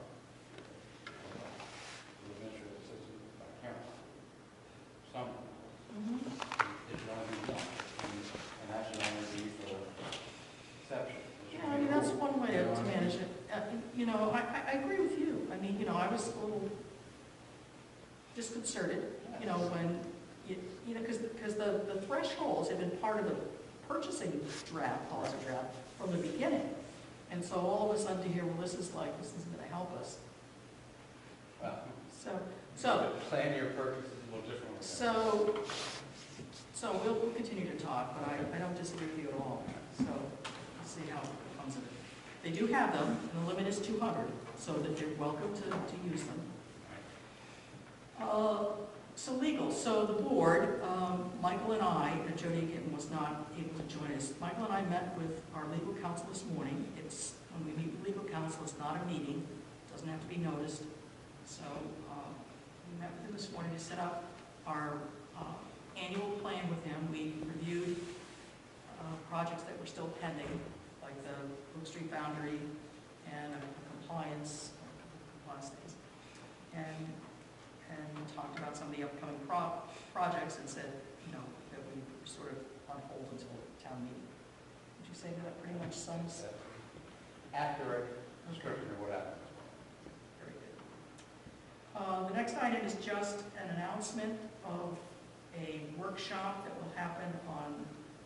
The administrative assistant, by camera, someone. It should only be one, and that should only be for exceptions. Yeah, I mean, that's one way to manage it. I agree with you. I mean, I was a little disconcerted, when, because the thresholds have been part of the purchasing draft, policy draft, from the beginning. And so all of a sudden to hear, well, this isn't going to help us. Well, So. plan your purchases a little differently. So we'll continue to talk, but I don't disagree with you at all. So we'll see how it comes of it. They do have them, and the limit is 200, so that they're welcome to use them. So legal, so the board, Michael and I, Jody Gittin was not able to join us. Michael and I met with our legal counsel this morning. When we meet with legal counsel, it's not a meeting, it doesn't have to be noticed. So we met with him this morning to set up our annual plan with him. We reviewed projects that were still pending, like the Brook Street boundary and compliance things. And talked about some of the upcoming projects and said, that we were sort of on hold until town meeting. Would you say that pretty much sums? Accurate description of what happened. Very good. The next item is just an announcement of a workshop that will happen on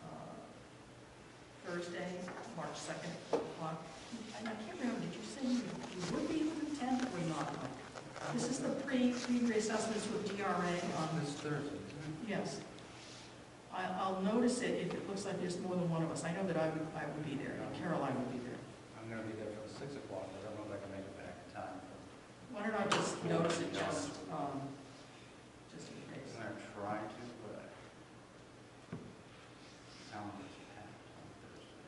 Thursday, March 2nd, 8:00. And I can't remember, did you say you would be with the 10th or not? This is the pre-reassessments with DRA on This Thursday, Yes. I'll notice it if it looks like there's more than one of us. I know that I would be there, and Caroline would be there. I'm going to be there for the 6 o'clock. I don't know if I can make it back in time. Why don't I just notice it just in case. I'm going to try to, but calendar's packed on Thursday.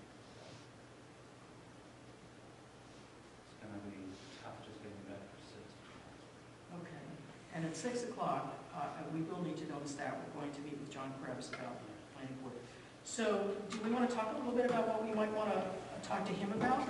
It's going to be tough just getting back for 6. Okay. And at 6 o'clock, we will need to notice that. We're going to meet with John Krebs about the planning board. So do we want to talk a little bit about what we might want to talk to him about?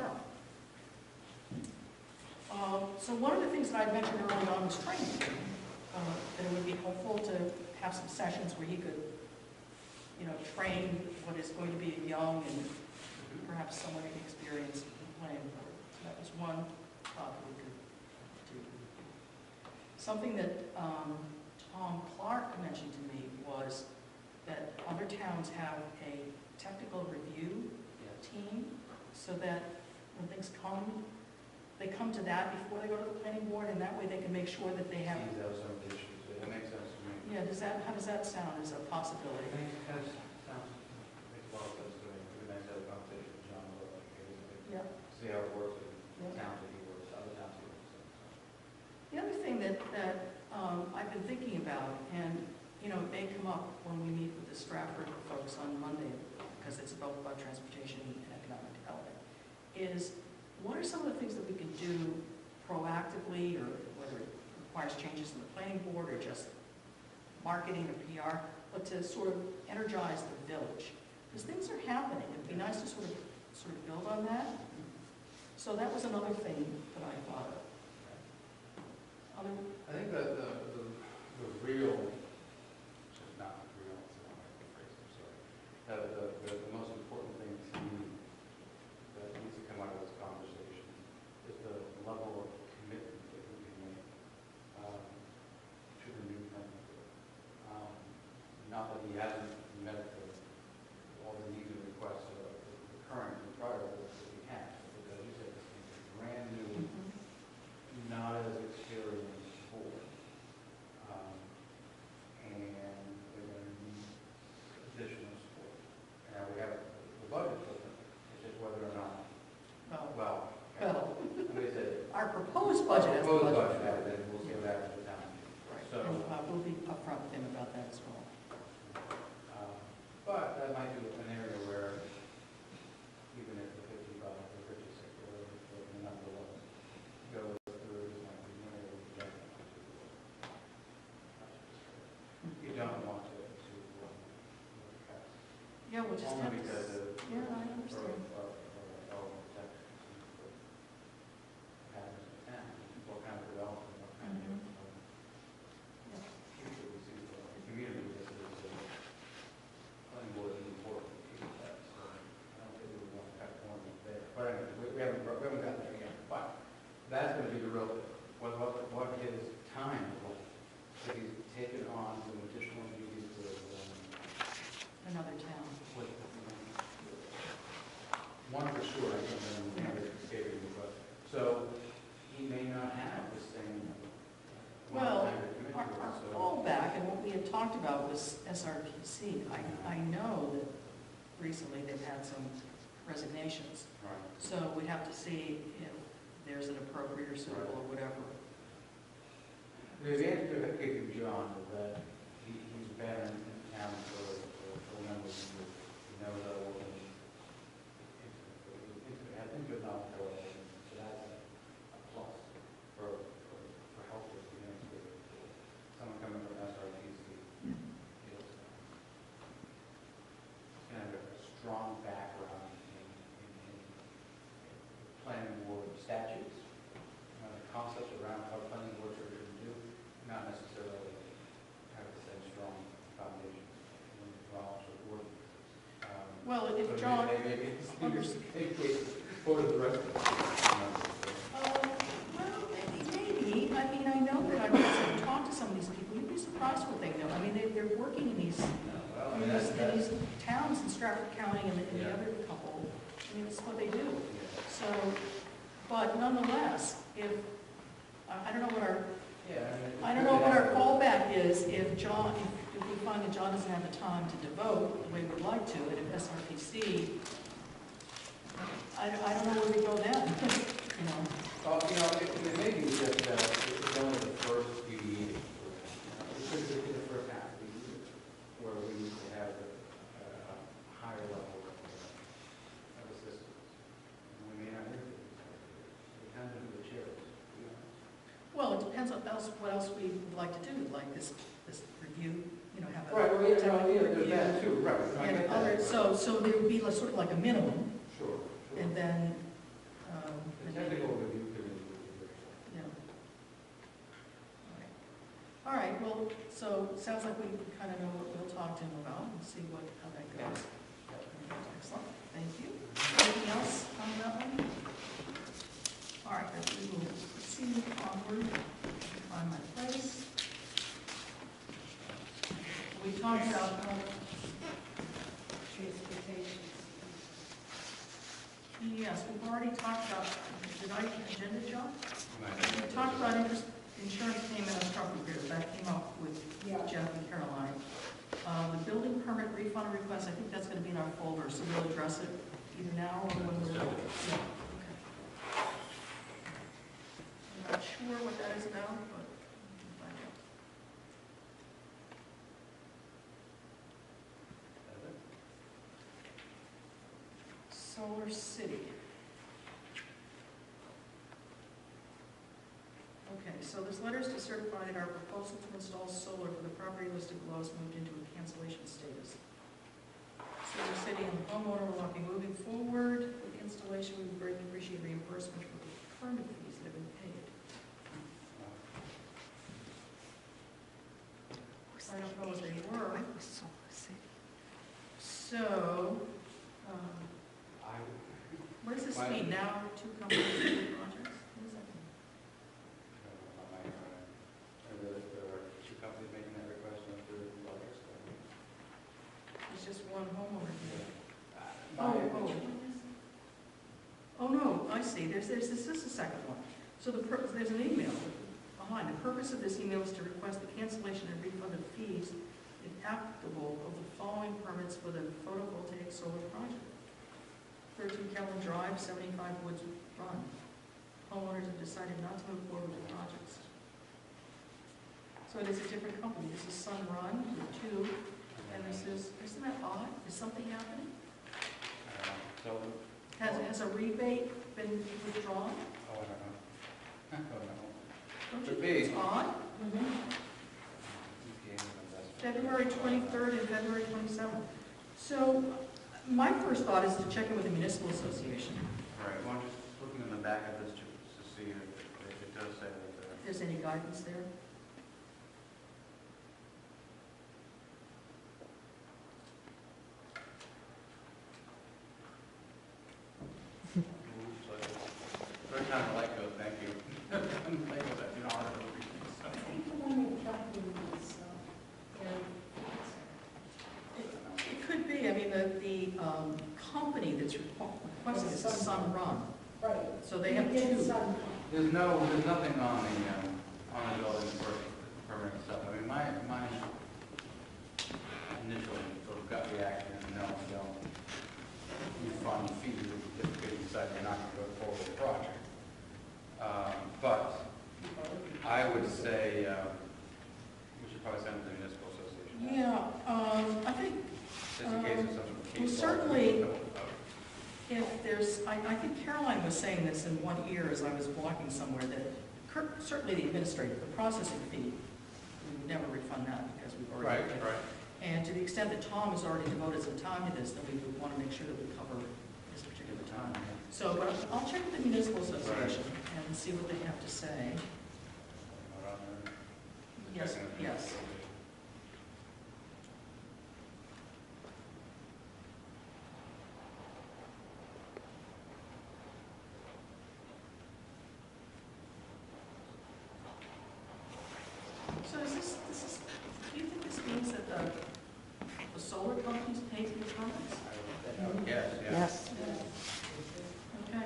So one of the things that I mentioned early on was training. That it would be helpful to have some sessions where he could, train what is going to be a young and perhaps somewhat inexperienced planning board. So that was one thought that we could do. Something that Tom Clark mentioned to me was that other towns have a technical review team so that when things come, they come to that before they go to the planning board, and that way they can make sure that they have. Tease out some of the issues. It makes sense to me. Yeah, how does that sound as a possibility? It kind of sounds, makes a lot of sense to me. It would be nice to have a conversation with John about it. Yeah. See how it works with Yeah. towns that he works, other towns he works in. The other thing that I've been thinking about, and it may come up when we meet with the Stratford folks on Monday, because it's both about transportation and economic development, is what are some of the things that we can do proactively, or whether it requires changes in the planning board or just marketing or PR, but to sort of energize the village? Because things are happening. It'd be nice to sort of build on that. So that was another thing that I thought of. I think that the real, which is not real, it's not like the phrase, I'm sorry. The most important thing to me that needs to come out of this conversation is the level budget as the Proposed budget. budget, then we'll see what happens with town. Right. So, And we'll be upfront with him about that as well. but that might be an area where even if the 55 or 56 or whatever the number was, goes through, it might be one area we don't want to. You don't want to pass. Yeah, we'll just have Only because to, of. yeah, I understand. Patterns of town, what kind of development, what kind of. Mhm. Yeah. Future we see, the community, this is, planning board is important to keep that, so I don't think we want to cut corners there. But anyway, we haven't gotten there yet, but that's gonna be the real, what his time is like. If he's taken on some additional duties with, Another town. with, one for sure, I can't remember, escaping me, but, so he may not have the same. Well, kind of commitment, Our so- fallback, and what we had talked about was SRPC. I know that recently they've had some resignations, Right. so we'd have to see if there's an appropriate or suitable or whatever. The answer to give John is that he's been in town for a number of years. He knows that old and has been good enough for it, so that's a plus for help with, someone coming from SRPC. He's kind of a strong background in planning board statutes, the concepts around how planning boards are going to do, not necessarily have the same strong foundation in knowledge of ordinance. Well, So if John, maybe for the rest of well, maybe. I mean, I know that I've talked to some of these people. You'd be surprised what they know. I mean, they're working in these well, I in mean, these, that's, in these towns in Stratford County and the Yeah. other couple. I mean, it's what they do. So, but nonetheless, if, I don't know what our, I don't know what our fallback is if John, if we find that John doesn't have the time to devote the way we'd like to, and if SRPC, I don't know where we go then, you know. Well, it may be just that it's only the first few years. It could be the first half of the year where we need to have a higher level of assistance. And we may not need it. It depends on who the chair is. Well, it depends on what else we would like to do, like this review, you know, have a. Right, well, yeah, technical there's review, that too, right. I And get that. other, so there would be sort of like a minimum, Sure, sure. and then, The technical review committee would be very helpful. yeah. All right, well, so it sounds like we kind of know what we'll talk to him about and see how that goes. Excellent, thank you. Anything else on that one? All right, then we will proceed onward, find my place. We talked about, Transportation. yes, we've already talked about, did I agenda, John? Right. We talked about insurance payment on truck repairs, that came up with Yeah. Jeff and Caroline. The building permit refund request, I think that's gonna be in our folder, so we'll address it either now or when we're. Yeah, okay. I'm not sure what that is about, but we'll find out. Solar City. Okay, so there's letters to certify that our proposal to install solar for the property listed below has moved into a cancellation status. Solar City and the homeowner will not be moving forward with the installation. We would greatly appreciate reimbursement for the permit fees that have been paid. I don't know what they were. So, what does this mean? Now, two companies, two projects? What does that mean? There are two companies making that request and through lawyers. It's just one homeowner here. My- Oh, no, I see, this is the second one. So there's an email behind. The purpose of this email is to request the cancellation and refund of fees if applicable of the following permits for the photovoltaic solar project. 13 Callan Drive, 75 Woods Run. homeowners have decided not to move forward with projects. So it is a different company. This is Sun Run with 2, and this is, isn't that odd? Is something happening? So, Has a rebate been withdrawn? oh, I don't know. I don't know. Don't you Could think it's be. odd? EPA investment. February 23rd and February 27th. So my first thought is to check in with the municipal association, Right, well, I'm just looking in the back of this to see if it does say that if there's any guidance there. Very kind of like those, thank you. Thank you, that's an honor to read these. I think the one in Kelly is, It could be, I mean, the company that's requesting is Sun Run, right. so they have We did 2. some- There's nothing on the building for permit stuff. I mean, my initial sort of gut reaction is no, don't refund fees if you decide you're not going to go forward with the project. But I would say we should probably send it to the municipal association. Yeah, I think Just in case of some sort of case. well, law. certainly- if there's, I think Caroline was saying this in one ear as I was walking somewhere, that certainly the administrative, the processing fee, we would never refund that because we've already. Right, right. And to the extent that Tom has already devoted some time to this, then we would want to make sure that we cover this particular time. So, but I'll check with the municipal association and see what they have to say. Yes, yes. So is this, do you think this means that the solar companies pay for the permits? Yes, yes. Okay.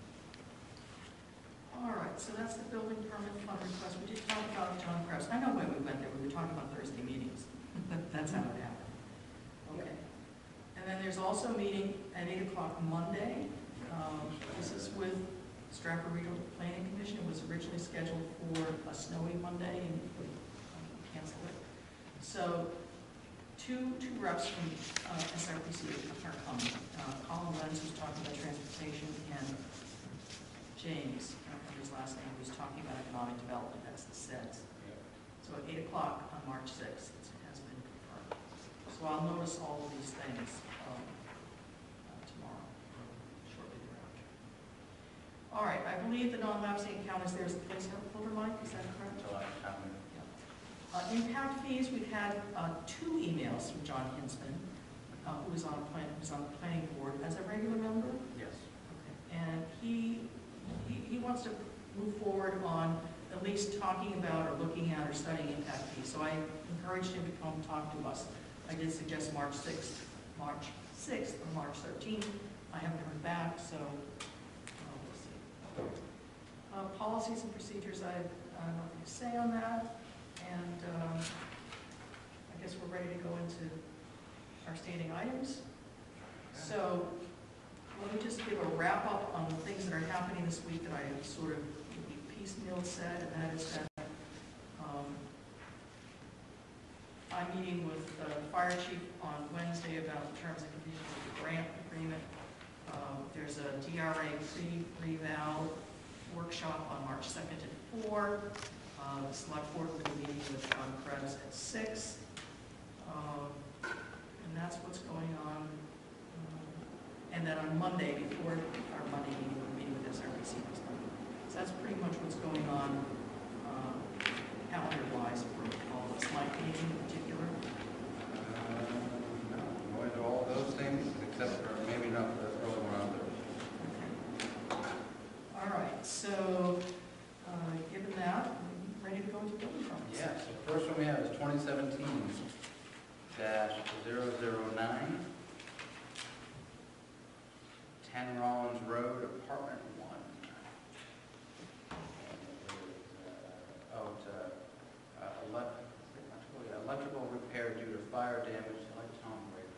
All right, so that's the building permit fund request. We did talk about John Krause. I know when we went there, we were talking about Thursday meetings. That's how it happened. Okay. And then there's also a meeting at 8 o'clock Monday. This is with Stratford Regional Planning Commission. It was originally scheduled for a snowy Monday and we canceled it. So two reps from SRPC are coming. Colin Lenz, who's talking about transportation, and James, I don't remember his last name, who's talking about economic development, that's the SEDS. So at 8 o'clock on March 6th, it has been confirmed. So I'll notice all of these things tomorrow, shortly thereafter. All right, I believe the non-lapsing account is there as a placeholder, Mike, is that correct? Impact fees, we've had 2 emails from John Hinsman, who is on the planning board as a regular member. Yes. Okay. And he wants to move forward on at least talking about or looking at or studying impact fees. So I encouraged him to come talk to us. I did suggest March 6th or March 13th. I haven't heard back, so we'll see. Policies and procedures, I have nothing to say on that. And I guess we're ready to go into our standing items. So let me just give a wrap up on the things that are happening this week that I sort of piecemeal said, and that is that I'm meeting with the fire chief on Wednesday about the terms and conditions of the grant agreement. There's a DRA pre-reval workshop on March 2nd at 4. The select board will be meeting with John Krebs at 6. And that's what's going on. And then on Monday, before our Monday meeting, we're meeting with SRPC. So that's pretty much what's going on calendar-wise for all of us. Mike, anything in particular? No, going to all those things, except for maybe not the early one on Okay. All right, so given that, we're ready to go into building permits. Yeah, so the first one we have is 2017-009, 10 Rollins Road, Apartment 1. Electrical repair due to fire damage to electron breakers.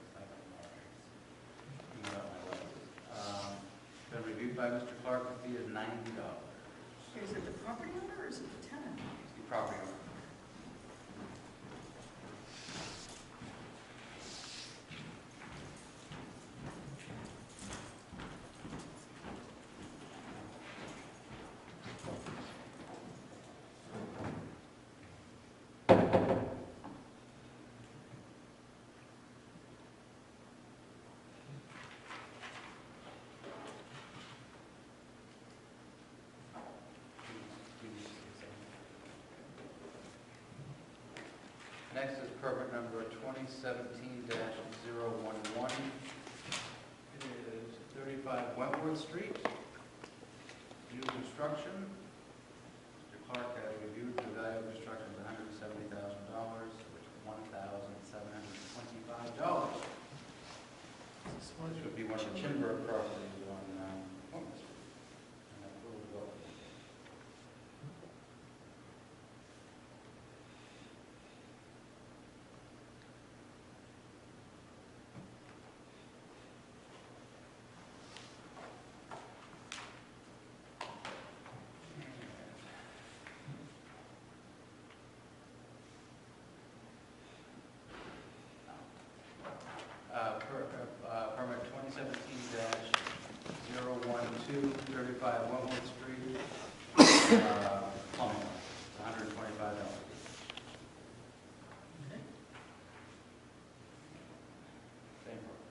Been reviewed by Mr. Clark, the fee is $90. Is it the property owner or is it the tenant? The property owner. Next is permit number 2017-011. It is 35 Wentworth Street. New construction. Mr. Clark has reviewed the value of construction of $170,000, which is $1,725. This would be one of the timber properties on Wentworth Street. And that's where we'll go. Permit 2017-012, 35 Wentworth Street, plumbing, $125. Okay. Same property.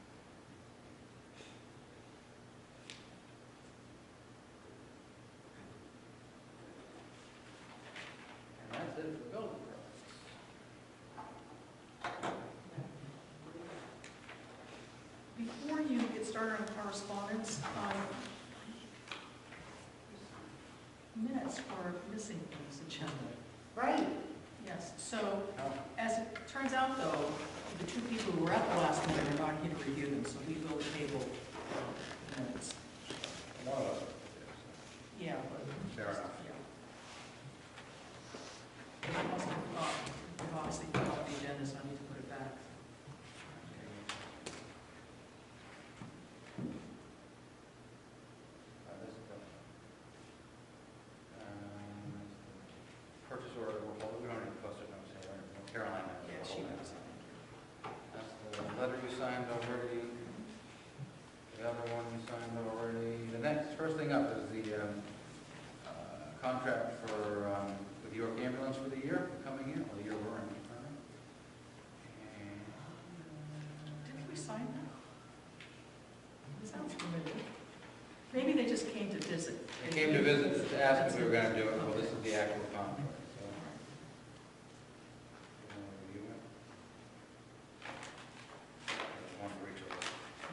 And that's it for the building permits. Before you get started on correspondence, minutes are missing from this agenda. Right. Yes, so as it turns out though, the two people who were at the last meeting are not here to review them, so we will table minutes. One of us. Yeah, but. Fair enough. Yeah. I must have thought, we've obviously put off the agenda, so I need to put it back. This is the purchase order, well, we don't need to post it, no, say, right? Caroline has it. Yeah, she knows. That's the letter you signed already. The other one you signed already. The next, first thing up is the contract for, with York Ambulance for the year, coming year, or the year we're in. And Didn't we sign that? It sounds familiar. Maybe they just came to visit. they came to visit to ask if we were going to do it, well, this is the actual contract, so. You wanna review it? One for each of us.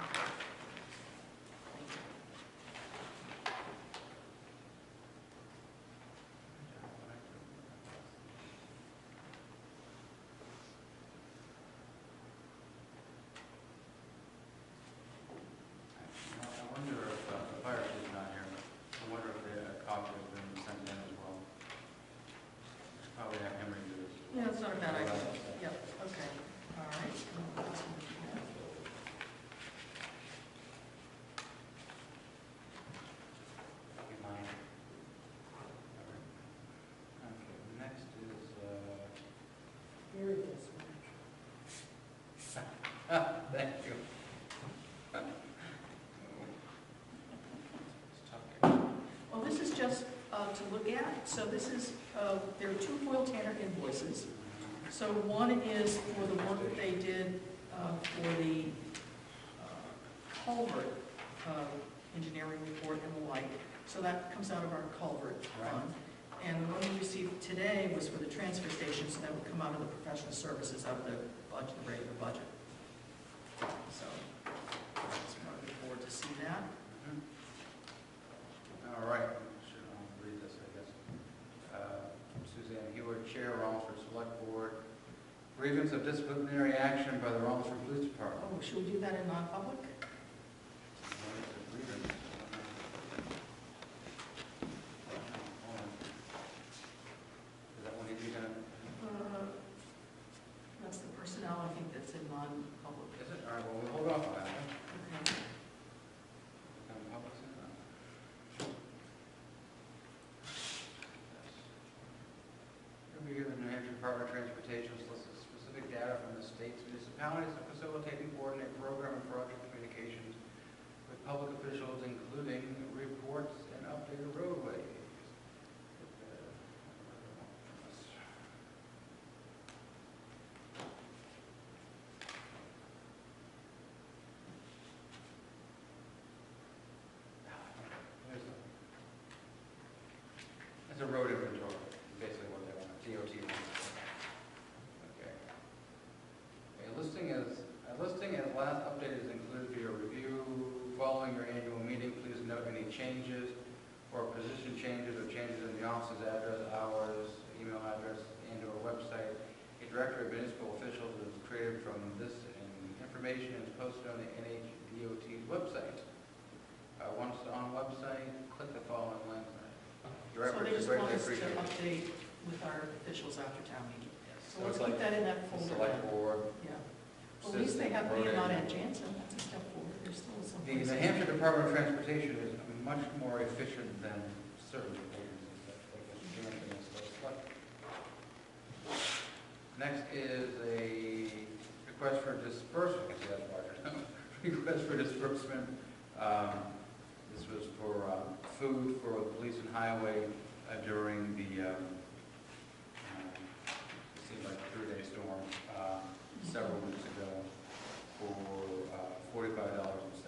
I wonder if the fire chief's not here. I wonder if the copy has been sent in as well. Probably have him review it. Yeah, that's not a bad idea. Yep, okay, all right. You mind? All right. Okay, next is, Here it is. thank you. It's tough. Well, this is just to look at. So this is, there are two Foil Tanner invoices. So one is for the work that they did for the culvert engineering report and the like. So that comes out of our culvert fund. And the one we received today was for the transfer station, so that would come out of the professional services, out of the budget, the regular budget. So, just wanted the board to see that. All right, should read this, I guess. Suzanne Hewitt, Chair, Rollinsford Select Board. Grievance of disciplinary action by the Rollinsford Police Department. Oh, should we do that in non-public? Grievance. Hold on. Is that one you're gonna, That's the personnel, I think, that's in non-public. is it? All right, well, we'll hold off on that. Okay. Non-public, is it? public officials, including reports and updated roadways. It's a road inventory, basically what they want, DOT wants. Okay. A listing as last updated is included for your review. Following your annual meeting, please note any changes or position changes or changes in the office's address, hours, email address, and/or website. A directory of municipal officials is created from this, and information is posted on the NHDOT's website. Once on the website, click the following links. Your So efforts they are just want greatly us to appreciated. update with our officials after town meeting. So let's it's keep like that in that folder. Select board. Yeah. Well, at least they have Road Leonard agent. and Jansen, that's a step forward, there's still some. The New Hampshire Department of Transportation is much more efficient than certain agencies that Mr. Jansen is so select. Next is a request for disbursement. See, that's larger. Request for disbursement. This was for food for police and highway during the, it seemed like a 3-day storm several weeks ago for $45.70.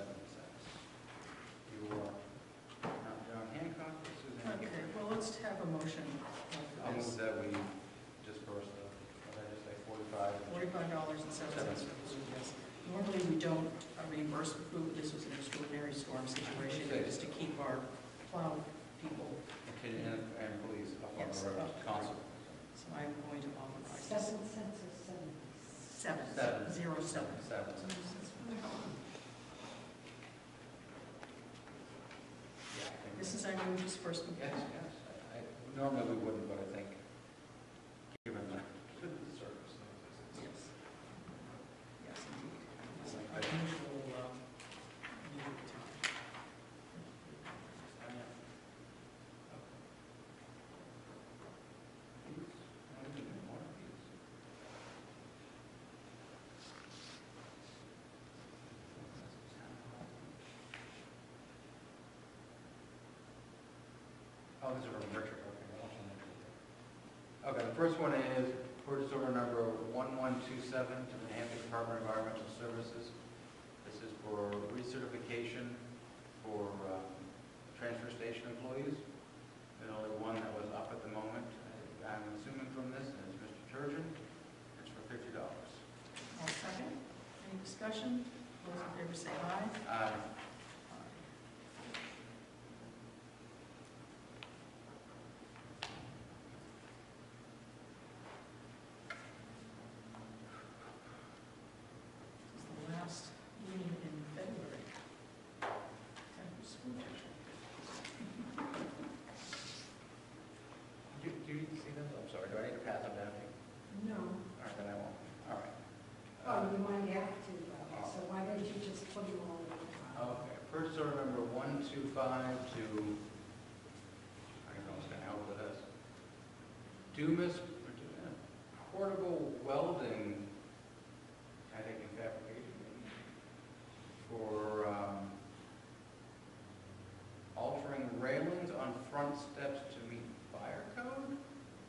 You are not John Hancock, Suzanne. Okay, well, let's have a motion I'll for move this. that we disperse the, what did I just say, 45? $45.07. Yes. Normally, we don't reimburse for food, this was an extraordinary storm situation, just to keep our plow people, And police up on Yes, the road, up. constable. so I'm going to authorize. 7 cents or 7. 7. 07. 7. This is our new disbursement. Yes, yes. Normally we wouldn't, but I think, given the circumstances. Yes. Yes, indeed. It's like our usual meeting time. Oh, these are from Richard, okay. Okay, the first one is purchase order number 1127 to the Hampton Department of Environmental Services. This is for recertification for transfer station employees. There's only one that was up at the moment. I'm assuming from this, and it's Mr. Turgeon. It's for $50. I'll second. Any discussion? Those in favor say aye. This is the last meeting in February. Time for school. Do you need to see those? I'm sorry, do I need to pass them down to you? No. All right, then I won't. All right. Oh, you might have to, so why don't you just put them all in? Okay, purchase order number 125 to, I don't know what's going to help with this. Dumas Portable Welding, I think in fabrication, for altering railings on front steps to meet fire code?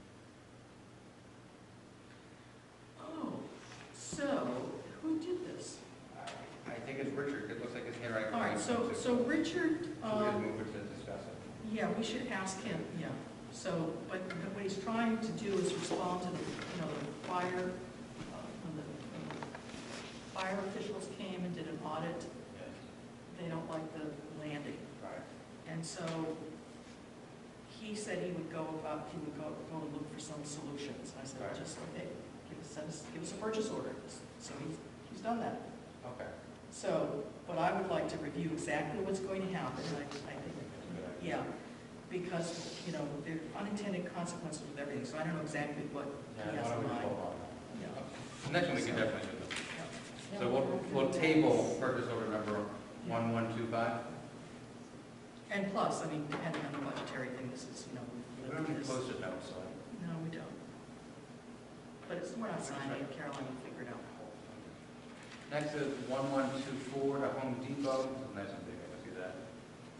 Oh, so who did this? I think it's Richard, it looks like his handwriting. All right, so Richard, Should we just move it to discuss it? yeah, we should ask him, yeah. So, but what he's trying to do is respond to the, the fire, when the fire officials came and did an audit, Yes. they don't like the landing. Right. And so he said he would go and look for some solutions. I said, well, Right. just, okay, give us a purchase order. So he's done that. Okay. So, but I would like to review exactly what's going to happen, and I think, yeah, because, there are unintended consequences with everything, so I don't know exactly what he has in mind. Yeah. Next one we can definitely do. Yeah. So we'll table purchase order number 1125. And plus, I mean, depending on the budgetary thing, this is, We don't need post-it notes, so. No, we don't. But we're not signing it, Caroline will figure it out. Next is 1124 to Home Depot. This is nice and big, I can see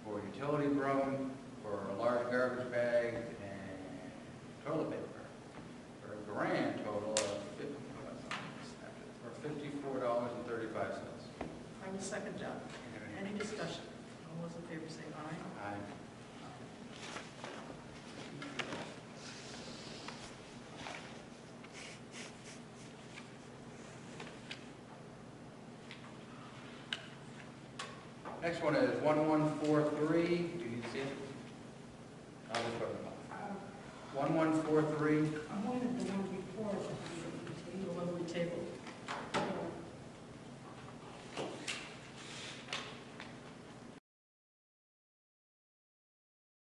for utility broom, for a large garbage bag, and toilet paper, for a grand total of $54.35. I will second that. Any discussion? All those in favor say aye. Aye. Next one is 1143. Do you see it? I'll just put it up. 1143. I wanted the one before. The one we tabled.